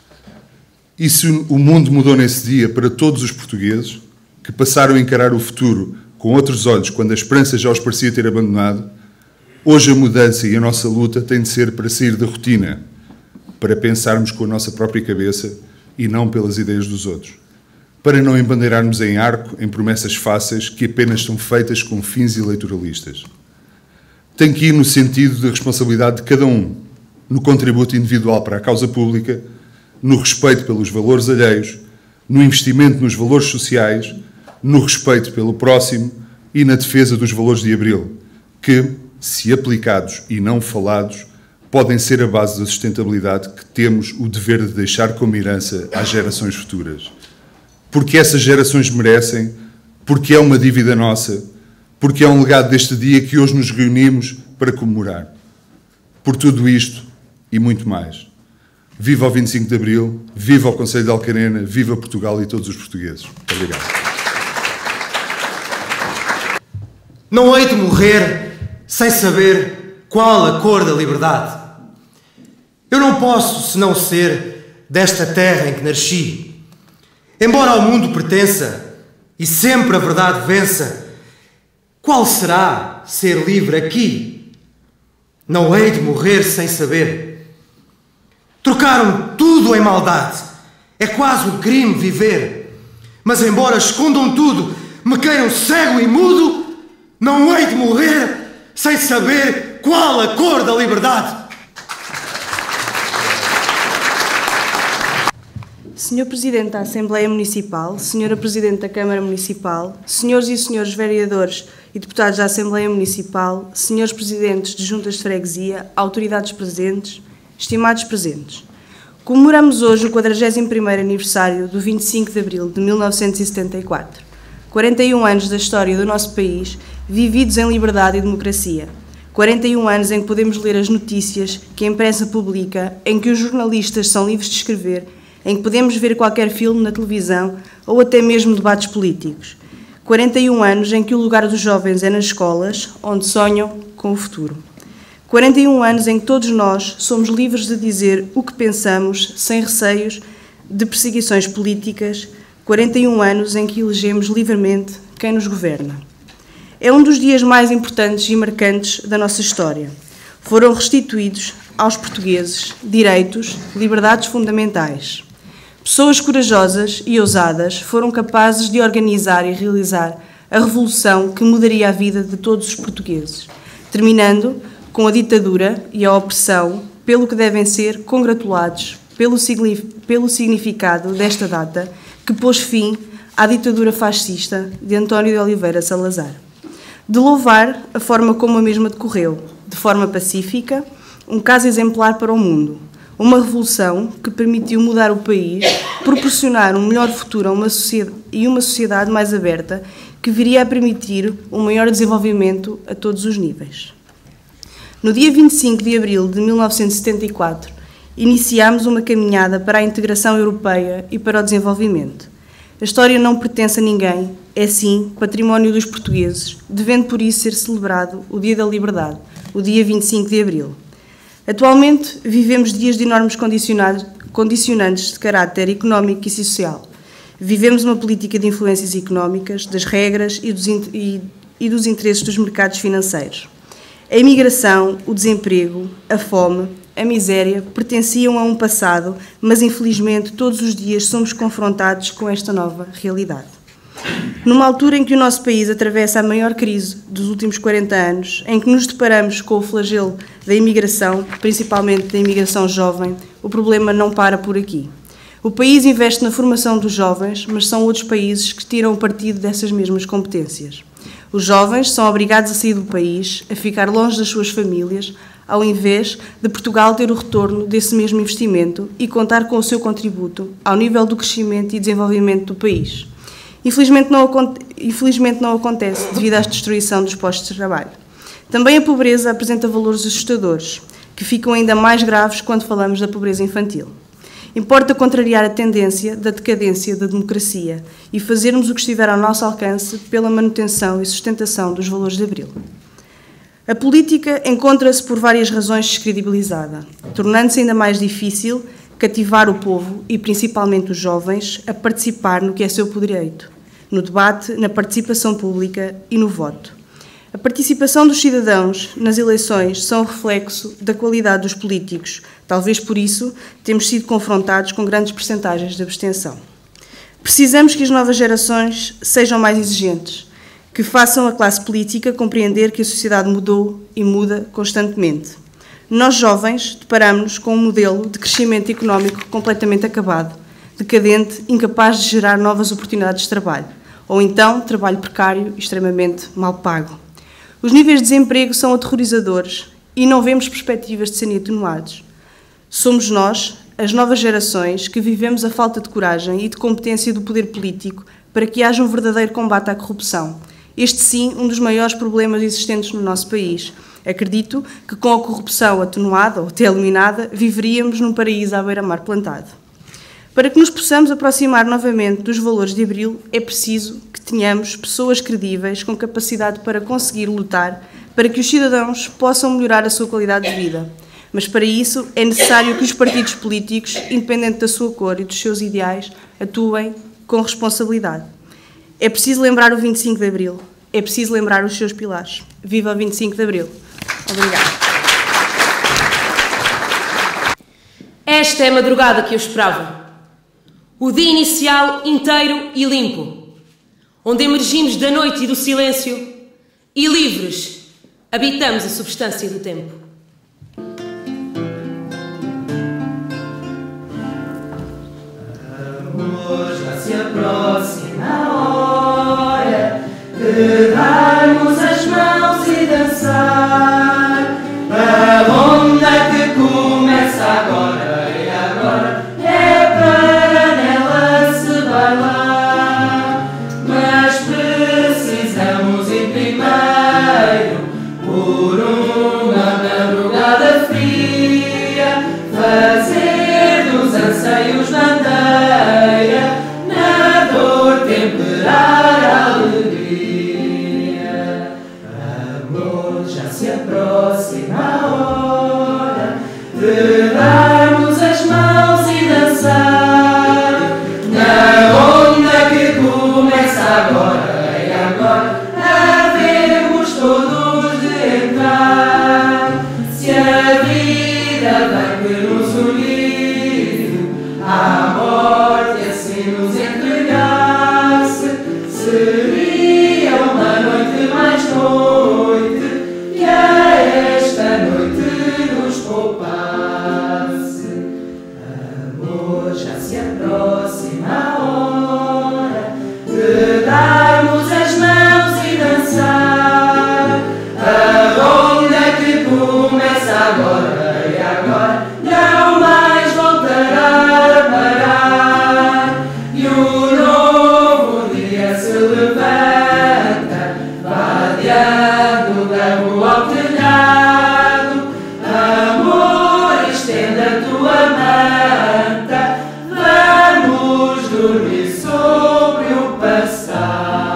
E se o mundo mudou nesse dia para todos os portugueses, que passaram a encarar o futuro com outros olhos quando a esperança já os parecia ter abandonado, hoje a mudança e a nossa luta têm de ser para sair da rotina, para pensarmos com a nossa própria cabeça e não pelas ideias dos outros, para não embandeirarmos em arco em promessas fáceis que apenas são feitas com fins eleitoralistas. Tem que ir no sentido da responsabilidade de cada um, no contributo individual para a causa pública, no respeito pelos valores alheios, no investimento nos valores sociais, no respeito pelo próximo e na defesa dos valores de Abril, que, se aplicados e não falados, podem ser a base da sustentabilidade que temos o dever de deixar como herança às gerações futuras. Porque essas gerações merecem, porque é uma dívida nossa, porque é um legado deste dia que hoje nos reunimos para comemorar. Por tudo isto e muito mais. Viva o vinte e cinco de abril, viva o Conselho de Alcanena, viva Portugal e todos os portugueses. Muito obrigado. Não hei de morrer sem saber qual a cor da liberdade. Eu não posso senão ser desta terra em que nasci. Embora ao mundo pertença e sempre a verdade vença, qual será ser livre aqui? Não hei de morrer sem saber. Trocaram tudo em maldade. É quase um crime viver. Mas embora escondam tudo, me queiram cego e mudo, não hei de morrer sem saber qual a cor da liberdade. senhor Presidente da Assembleia Municipal, senhora Presidente da Câmara Municipal, senhores e senhores vereadores e deputados da Assembleia Municipal, senhores Presidentes de Juntas de Freguesia, autoridades presentes, estimados presentes. Comemoramos hoje o quadragésimo primeiro aniversário do vinte e cinco de abril de mil novecentos e setenta e quatro. quarenta e um anos da história do nosso país, vividos em liberdade e democracia. quarenta e um anos em que podemos ler as notícias que a imprensa publica, em que os jornalistas são livres de escrever, em que podemos ver qualquer filme na televisão ou até mesmo debates políticos. quarenta e um anos em que o lugar dos jovens é nas escolas, onde sonham com o futuro. quarenta e um anos em que todos nós somos livres de dizer o que pensamos, sem receios de perseguições políticas. quarenta e um anos em que elegemos livremente quem nos governa. É um dos dias mais importantes e marcantes da nossa história. Foram restituídos aos portugueses direitos, liberdades fundamentais. Pessoas corajosas e ousadas foram capazes de organizar e realizar a revolução que mudaria a vida de todos os portugueses, terminando com a ditadura e a opressão, pelo que devem ser congratulados pelo, pelo significado desta data, que pôs fim à ditadura fascista de António de Oliveira Salazar. De louvar a forma como a mesma decorreu, de forma pacífica, um caso exemplar para o mundo, uma revolução que permitiu mudar o país proporcionar um melhor futuro a uma sociedade, e uma sociedade mais aberta, que viria a permitir um maior desenvolvimento a todos os níveis. No dia vinte e cinco de abril de mil novecentos e setenta e quatro, iniciámos uma caminhada para a integração europeia e para o desenvolvimento. A história não pertence a ninguém, é sim património dos portugueses, devendo por isso ser celebrado o Dia da Liberdade, o dia vinte e cinco de abril. Atualmente vivemos dias de enormes condicionantes de caráter económico e social. Vivemos uma política de influências económicas, das regras e dos, e, e dos interesses dos mercados financeiros. A imigração, o desemprego, a fome, a miséria pertenciam a um passado, mas infelizmente todos os dias somos confrontados com esta nova realidade. Numa altura em que o nosso país atravessa a maior crise dos últimos quarenta anos, em que nos deparamos com o flagelo da imigração, principalmente da imigração jovem, o problema não para por aqui. O país investe na formação dos jovens, mas são outros países que tiram partido dessas mesmas competências. Os jovens são obrigados a sair do país, a ficar longe das suas famílias, ao invés de Portugal ter o retorno desse mesmo investimento e contar com o seu contributo ao nível do crescimento e desenvolvimento do país. Infelizmente não, infelizmente não acontece devido à destruição dos postos de trabalho. Também a pobreza apresenta valores assustadores, que ficam ainda mais graves quando falamos da pobreza infantil. Importa contrariar a tendência da decadência da democracia e fazermos o que estiver ao nosso alcance pela manutenção e sustentação dos valores de Abril. A política encontra-se por várias razões descredibilizada, tornando-se ainda mais difícil cativar o povo e principalmente os jovens a participar no que é seu direito, no debate, na participação pública e no voto. A participação dos cidadãos nas eleições são reflexo da qualidade dos políticos. Talvez por isso temos sido confrontados com grandes percentagens de abstenção. Precisamos que as novas gerações sejam mais exigentes, que façam a classe política compreender que a sociedade mudou e muda constantemente. Nós, jovens, deparamos-nos com um modelo de crescimento económico completamente acabado, decadente, incapaz de gerar novas oportunidades de trabalho, ou então trabalho precário e extremamente mal pago. Os níveis de desemprego são aterrorizadores e não vemos perspectivas de serem atenuados. Somos nós, as novas gerações, que vivemos a falta de coragem e de competência do poder político para que haja um verdadeiro combate à corrupção. Este, sim, um dos maiores problemas existentes no nosso país. Acredito que com a corrupção atenuada ou até eliminada, viveríamos num paraíso à beira-mar plantado. Para que nos possamos aproximar novamente dos valores de Abril, é preciso que tenhamos pessoas credíveis com capacidade para conseguir lutar para que os cidadãos possam melhorar a sua qualidade de vida. Mas para isso é necessário que os partidos políticos, independente da sua cor e dos seus ideais, atuem com responsabilidade. É preciso lembrar o vinte e cinco de Abril, é preciso lembrar os seus pilares. Viva o vinte e cinco de Abril. Obrigada. Esta é a madrugada que eu esperava. O dia inicial inteiro e limpo, onde emergimos da noite e do silêncio e livres habitamos a substância do tempo. Amor, já se aproxima a hora de darmos as mãos e dançar. A onda que começa agora e agora é para nela se bailar. Mas precisamos ir primeiro por uma madrugada fria, fazer dos anseios bandeira, na dor temperar a alegria. Amor, já se aproxima a hora de darmos as mãos e dançar. Na onda que começa agora e agora, havemos todos de entrar. Se a vida vai que nos unir, a morte assim nos entregasse, seria uma noite mais noite que a esta noite nos poupasse. Amor, já se aproxima a hora de darmos as mãos e dançar. A onda que começa agora e agora não mais voltará a parar. dormir sobre o passado.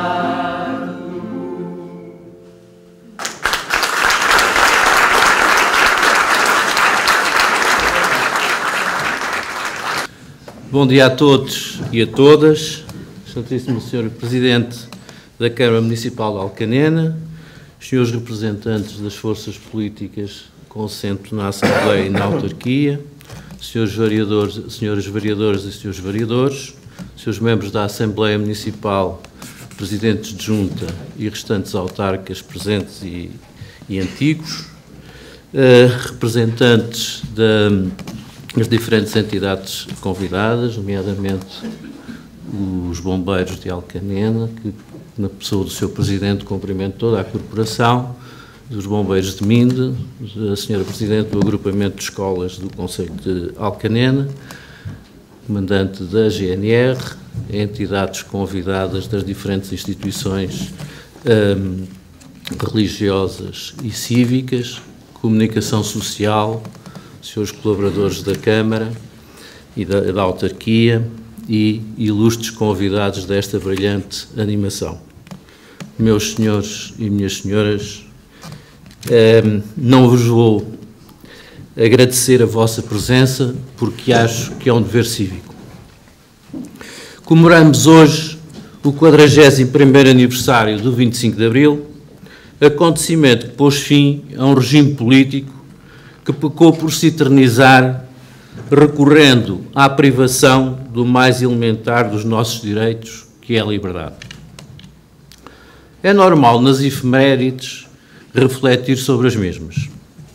Bom dia a todos e a todas. Excelentíssimo senhor Presidente da Câmara Municipal de Alcanena, senhores representantes das forças políticas com assento na Assembleia e na Autarquia, senhores vereadores, senhores vereadores e senhores vereadores, senhores membros da Assembleia Municipal, presidentes de junta e restantes autarcas presentes e, e antigos, eh, representantes das diferentes entidades convidadas, nomeadamente os bombeiros de Alcanena, que na pessoa do seu Presidente cumprimento toda a corporação, dos bombeiros de Minde, da senhora Presidente do agrupamento de escolas do Concelho de Alcanena, comandante da G N R, entidades convidadas das diferentes instituições um, religiosas e cívicas, comunicação social, senhores colaboradores da Câmara e da, da Autarquia e ilustres convidados desta brilhante animação. Meus senhores e minhas senhoras, eh, não vos vou agradecer a vossa presença porque acho que é um dever cívico. Comemoramos hoje o quadragésimo primeiro aniversário do vinte e cinco de Abril, acontecimento que pôs fim a um regime político que pecou por se eternizar, recorrendo à privação do mais elementar dos nossos direitos, que é a liberdade. É normal, nas efemérides, refletir sobre as mesmas.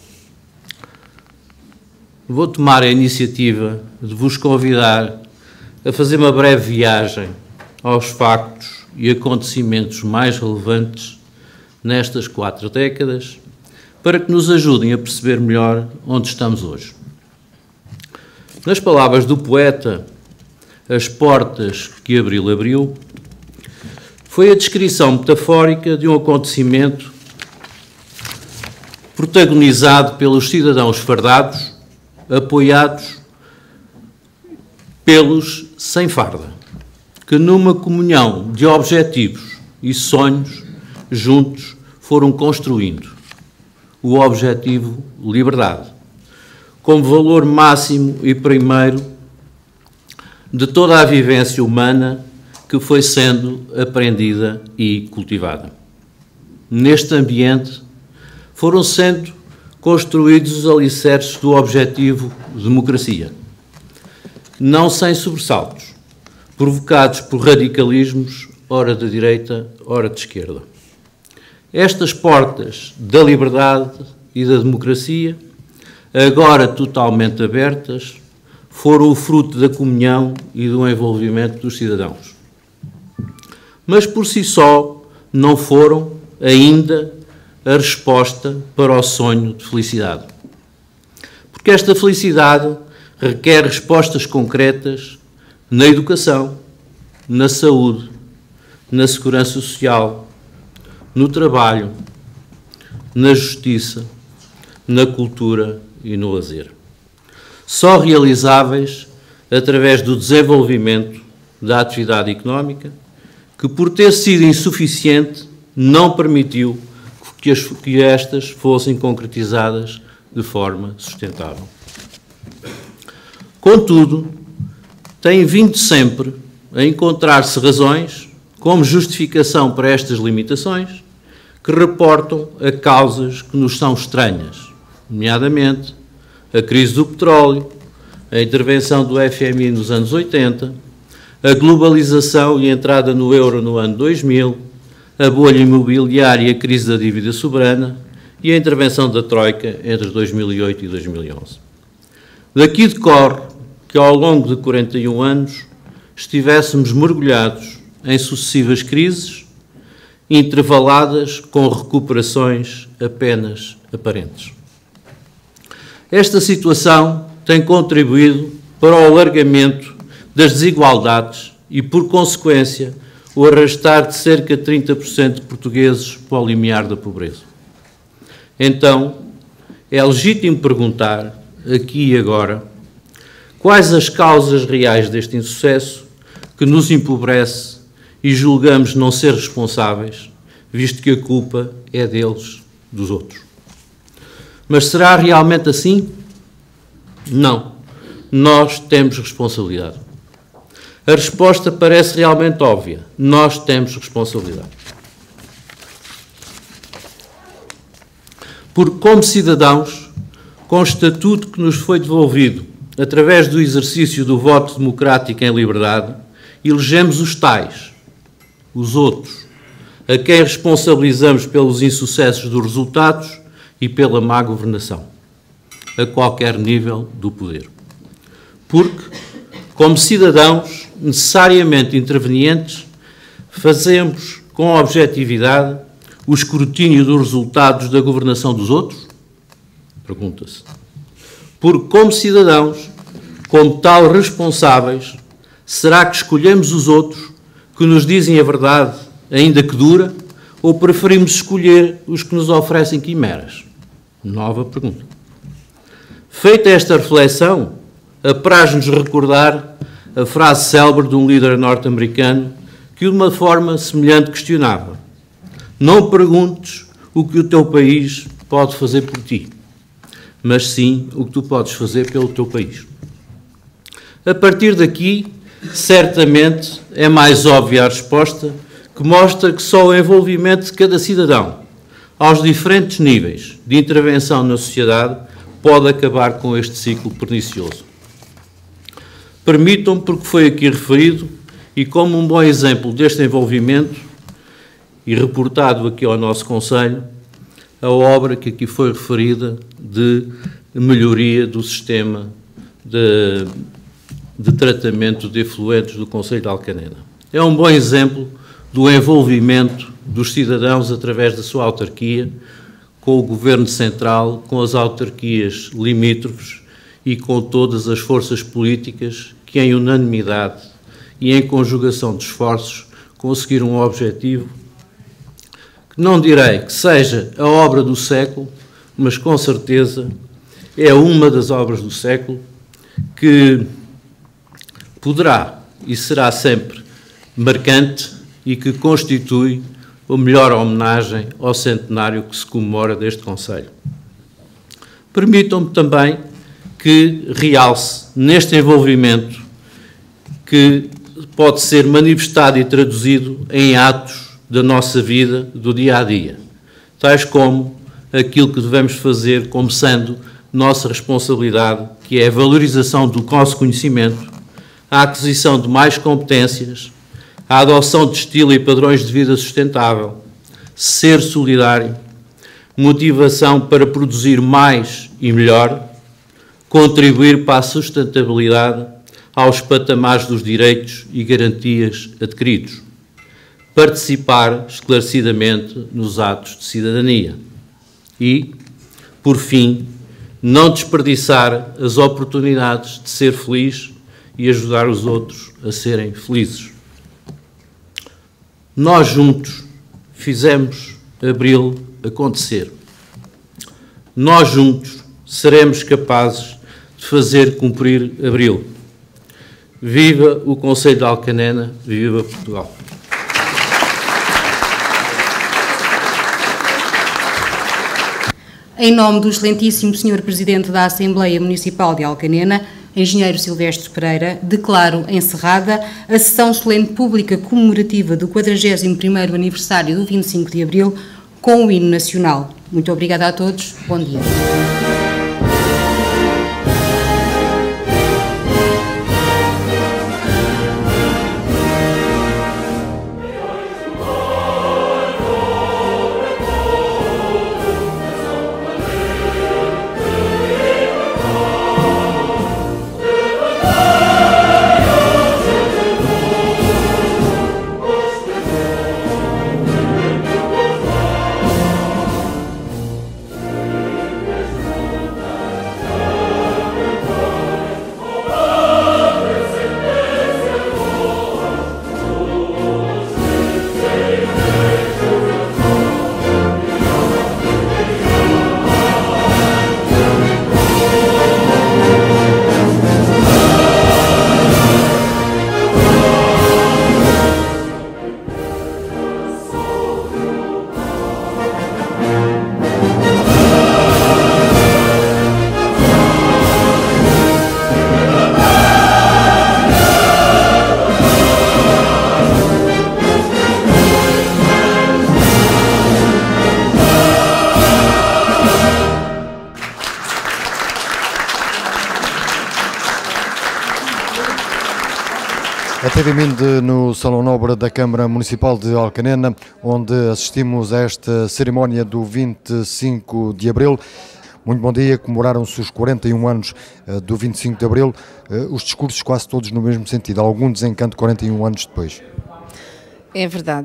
Vou tomar a iniciativa de vos convidar a fazer uma breve viagem aos factos e acontecimentos mais relevantes nestas quatro décadas, para que nos ajudem a perceber melhor onde estamos hoje. Nas palavras do poeta, as portas que Abril abriu, foi a descrição metafórica de um acontecimento protagonizado pelos cidadãos fardados, apoiados pelos sem farda, que numa comunhão de objetivos e sonhos juntos foram construindo o objetivo liberdade, como valor máximo e primeiro de toda a vivência humana que foi sendo aprendida e cultivada. Neste ambiente foram sendo construídos os alicerces do objetivo democracia, não sem sobressaltos, provocados por radicalismos, ora da direita, ora de esquerda. Estas portas da liberdade e da democracia, agora totalmente abertas, foram o fruto da comunhão e do envolvimento dos cidadãos. Mas por si só não foram ainda a resposta para o sonho de felicidade. Porque esta felicidade requer respostas concretas na educação, na saúde, na segurança social, no trabalho, na justiça, na cultura e no lazer. Só realizáveis através do desenvolvimento da atividade económica, que por ter sido insuficiente, não permitiu que, as, que estas fossem concretizadas de forma sustentável. Contudo, tem vindo sempre a encontrar-se razões como justificação para estas limitações, que reportam a causas que nos são estranhas, nomeadamente a crise do petróleo, a intervenção do F M I nos anos oitenta, a globalização e a entrada no euro no ano dois mil, a bolha imobiliária e a crise da dívida soberana e a intervenção da Troika entre dois mil e oito e dois mil e onze. Daqui decorre que, ao longo de quarenta e um anos, estivéssemos mergulhados em sucessivas crises, intervaladas com recuperações apenas aparentes. Esta situação tem contribuído para o alargamento das desigualdades e, por consequência, o arrastar de cerca de trinta por cento de portugueses para o limiar da pobreza. Então, é legítimo perguntar, aqui e agora, quais as causas reais deste insucesso que nos empobrece e julgamos não ser responsáveis, visto que a culpa é deles, dos outros. Mas será realmente assim? Não. Nós temos responsabilidade. A resposta parece realmente óbvia. Nós temos responsabilidade. Porque, como cidadãos, com o estatuto que nos foi devolvido através do exercício do voto democrático em liberdade, elegemos os tais, os outros, a quem responsabilizamos pelos insucessos dos resultados e pela má governação, a qualquer nível do poder. Porque, como cidadãos necessariamente intervenientes, fazemos com objetividade o escrutínio dos resultados da governação dos outros? Pergunta-se. Porque, como cidadãos, como tal responsáveis, será que escolhemos os outros que nos dizem a verdade, ainda que dura, ou preferimos escolher os que nos oferecem quimeras? Nova pergunta. Feita esta reflexão, apraz-nos recordar a frase célebre de um líder norte-americano que, de uma forma semelhante, questionava: não perguntes o que o teu país pode fazer por ti, mas sim o que tu podes fazer pelo teu país. A partir daqui, certamente, é mais óbvia a resposta, que mostra que só o envolvimento de cada cidadão, aos diferentes níveis de intervenção na sociedade, pode acabar com este ciclo pernicioso. Permitam-me, porque foi aqui referido, e como um bom exemplo deste envolvimento, e reportado aqui ao nosso Conselho, a obra que aqui foi referida de melhoria do sistema de, de tratamento de efluentes do Conselho de Alcanena. É um bom exemplo do envolvimento dos cidadãos através da sua autarquia, com o Governo Central, com as autarquias limítrofes e com todas as forças políticas que, em unanimidade e em conjugação de esforços, conseguiram um objetivo que não direi que seja a obra do século, mas com certeza é uma das obras do século que poderá e será sempre marcante e que constitui a melhor homenagem ao centenário que se comemora deste Conselho. Permitam-me também que realce neste envolvimento que pode ser manifestado e traduzido em atos da nossa vida, do dia a dia, tais como aquilo que devemos fazer como sendo nossa responsabilidade, que é a valorização do nosso conhecimento, a aquisição de mais competências, a adoção de estilo e padrões de vida sustentável, ser solidário, motivação para produzir mais e melhor, contribuir para a sustentabilidade aos patamares dos direitos e garantias adquiridos, participar esclarecidamente nos atos de cidadania e, por fim, não desperdiçar as oportunidades de ser feliz e ajudar os outros a serem felizes. Nós juntos fizemos Abril acontecer. Nós juntos seremos capazes de fazer cumprir Abril. Viva o Conselho de Alcanena, viva Portugal. Em nome do excelentíssimo senhor Presidente da Assembleia Municipal de Alcanena, Engenheiro Silvestre Pereira, declaro encerrada a sessão solene pública comemorativa do quadragésimo primeiro aniversário do vinte e cinco de Abril com o hino nacional. Muito obrigada a todos. Bom dia. A T V Mind no Salão Nobre da Câmara Municipal de Alcanena, onde assistimos a esta cerimónia do vinte e cinco de Abril. Muito bom dia, comemoraram-se os quarenta e um anos uh, do vinte e cinco de Abril, uh, os discursos quase todos no mesmo sentido, algum desencanto quarenta e um anos depois. É verdade,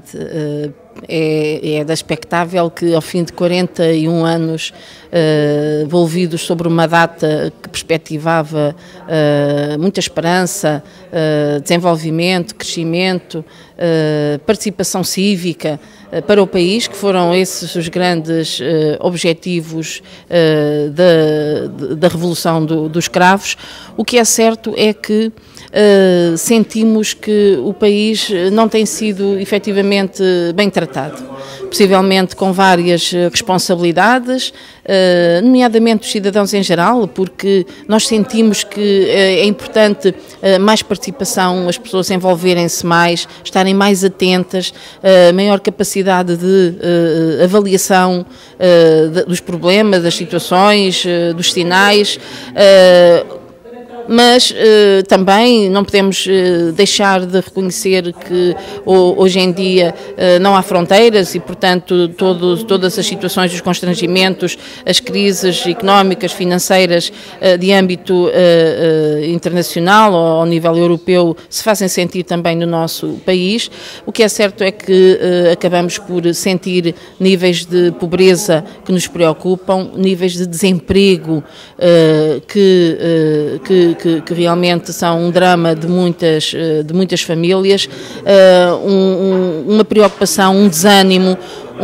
é, é da expectável que ao fim de quarenta e um anos uh, envolvidos sobre uma data que perspectivava uh, muita esperança, uh, desenvolvimento, crescimento, uh, participação cívica uh, para o país, que foram esses os grandes uh, objetivos uh, da, da Revolução do, dos Cravos. O que é certo é que Uh, sentimos que o país não tem sido efetivamente bem tratado, possivelmente com várias responsabilidades, uh, nomeadamente os cidadãos em geral, porque nós sentimos que uh, é importante uh, mais participação, as pessoas envolverem-se mais, estarem mais atentas, uh, maior capacidade de uh, avaliação uh, de, dos problemas, das situações, uh, dos sinais. Uh, Mas uh, também não podemos uh, deixar de reconhecer que o, hoje em dia uh, não há fronteiras e, portanto, todo, todas as situações, os constrangimentos, as crises económicas, financeiras uh, de âmbito uh, uh, internacional ou ao nível europeu se fazem sentir também no nosso país. O que é certo é que uh, acabamos por sentir níveis de pobreza que nos preocupam, níveis de desemprego uh, que, uh, que Que, que realmente são um drama de muitas, de muitas famílias, uh, um, um, uma preocupação, um desânimo,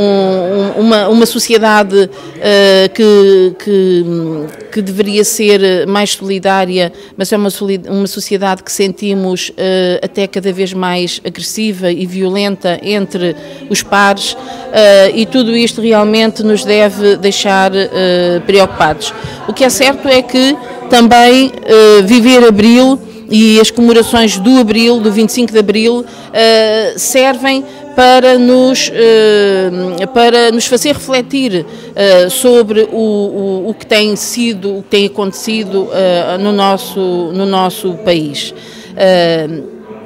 um, uma, uma sociedade uh, que, que, que deveria ser mais solidária, mas é uma, uma sociedade que sentimos uh, até cada vez mais agressiva e violenta entre os pares, uh, e tudo isto realmente nos deve deixar uh, preocupados. O que é certo é que também uh, viver Abril e as comemorações do Abril, do vinte e cinco de Abril, uh, servem para nos, uh, para nos fazer refletir uh, sobre o, o, o que tem sido, o que tem acontecido uh, no, nosso, no nosso país. Uh,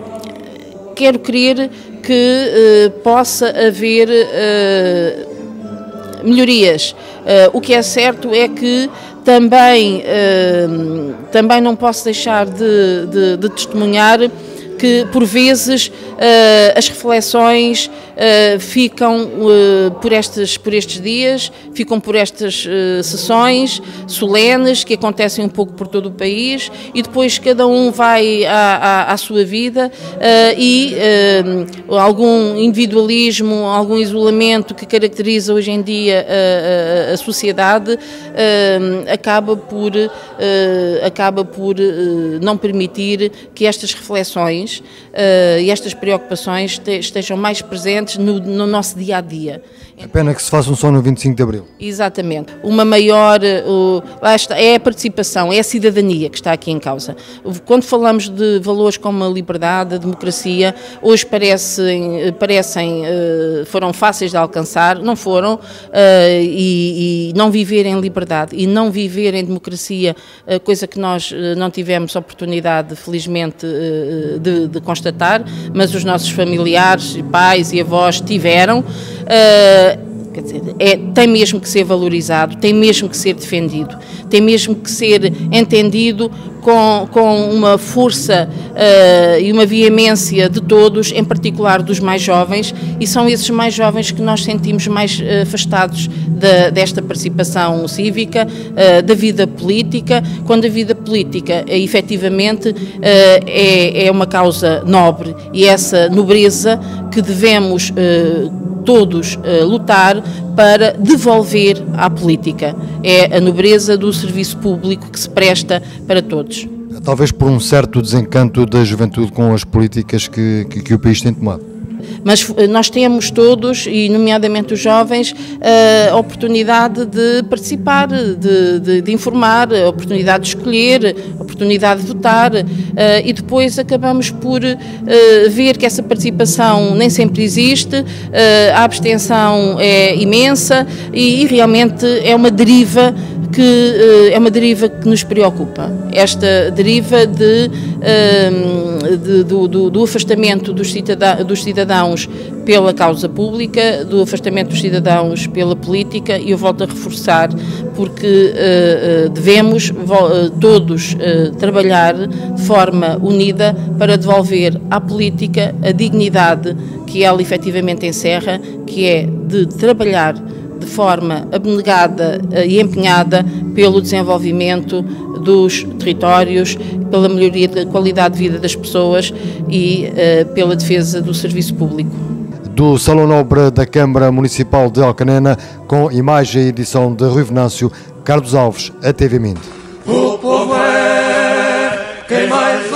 quero crer que uh, possa haver uh, melhorias. Uh, o que é certo é que Também, uh, também não posso deixar de, de, de testemunhar que, por vezes, uh, as reflexões uh, ficam uh, por, estes, por estes dias, ficam por estas uh, sessões solenes que acontecem um pouco por todo o país e depois cada um vai à, à, à sua vida uh, e uh, algum individualismo, algum isolamento que caracteriza hoje em dia a, a, a sociedade uh, acaba por, uh, acaba por uh, não permitir que estas reflexões Uh, e estas preocupações te, estejam mais presentes no, no nosso dia-a-dia. É pena que se façam só no vinte e cinco de Abril. Exatamente. Uma maior, uh, lá está, é a participação, é a cidadania que está aqui em causa. Quando falamos de valores como a liberdade, a democracia, hoje parecem, parecem uh, foram fáceis de alcançar, não foram, uh, e, e não viver em liberdade e não viver em democracia, uh, coisa que nós uh, não tivemos oportunidade, felizmente, uh, de, de constatar, mas os nossos familiares, pais e avós tiveram. Uh, Quer dizer, é, tem mesmo que ser valorizado, tem mesmo que ser defendido, tem mesmo que ser entendido com, com uma força uh, e uma veemência de todos, em particular dos mais jovens, e são esses mais jovens que nós sentimos mais uh, afastados de, desta participação cívica, uh, da vida política, quando a vida política, uh, efetivamente, uh, é, é uma causa nobre, e essa nobreza que devemos uh, todos uh, lutar para devolver à política. É a nobreza do serviço público que se presta para todos. Talvez por um certo desencanto da juventude com as políticas que, que, que o país tem tomado. Mas nós temos todos, e nomeadamente os jovens, a oportunidade de participar, de, de, de informar, a oportunidade de escolher, a oportunidade de votar, e depois acabamos por ver que essa participação nem sempre existe, a abstenção é imensa e realmente é uma deriva que é uma deriva que nos preocupa. Esta deriva de, de, do, do, do afastamento dos, cidadã, dos cidadãos pela causa pública, do afastamento dos cidadãos pela política, e eu volto a reforçar, porque devemos todos trabalhar de forma unida para devolver à política a dignidade que ela efetivamente encerra, que é de trabalhar de forma abnegada e empenhada pelo desenvolvimento dos territórios, pela melhoria da qualidade de vida das pessoas e uh, pela defesa do serviço público. Do Salão Nobre da Câmara Municipal de Alcanena, com imagem e edição de Rui Venâncio, Carlos Alves, a T V Mint. O povo é quem mais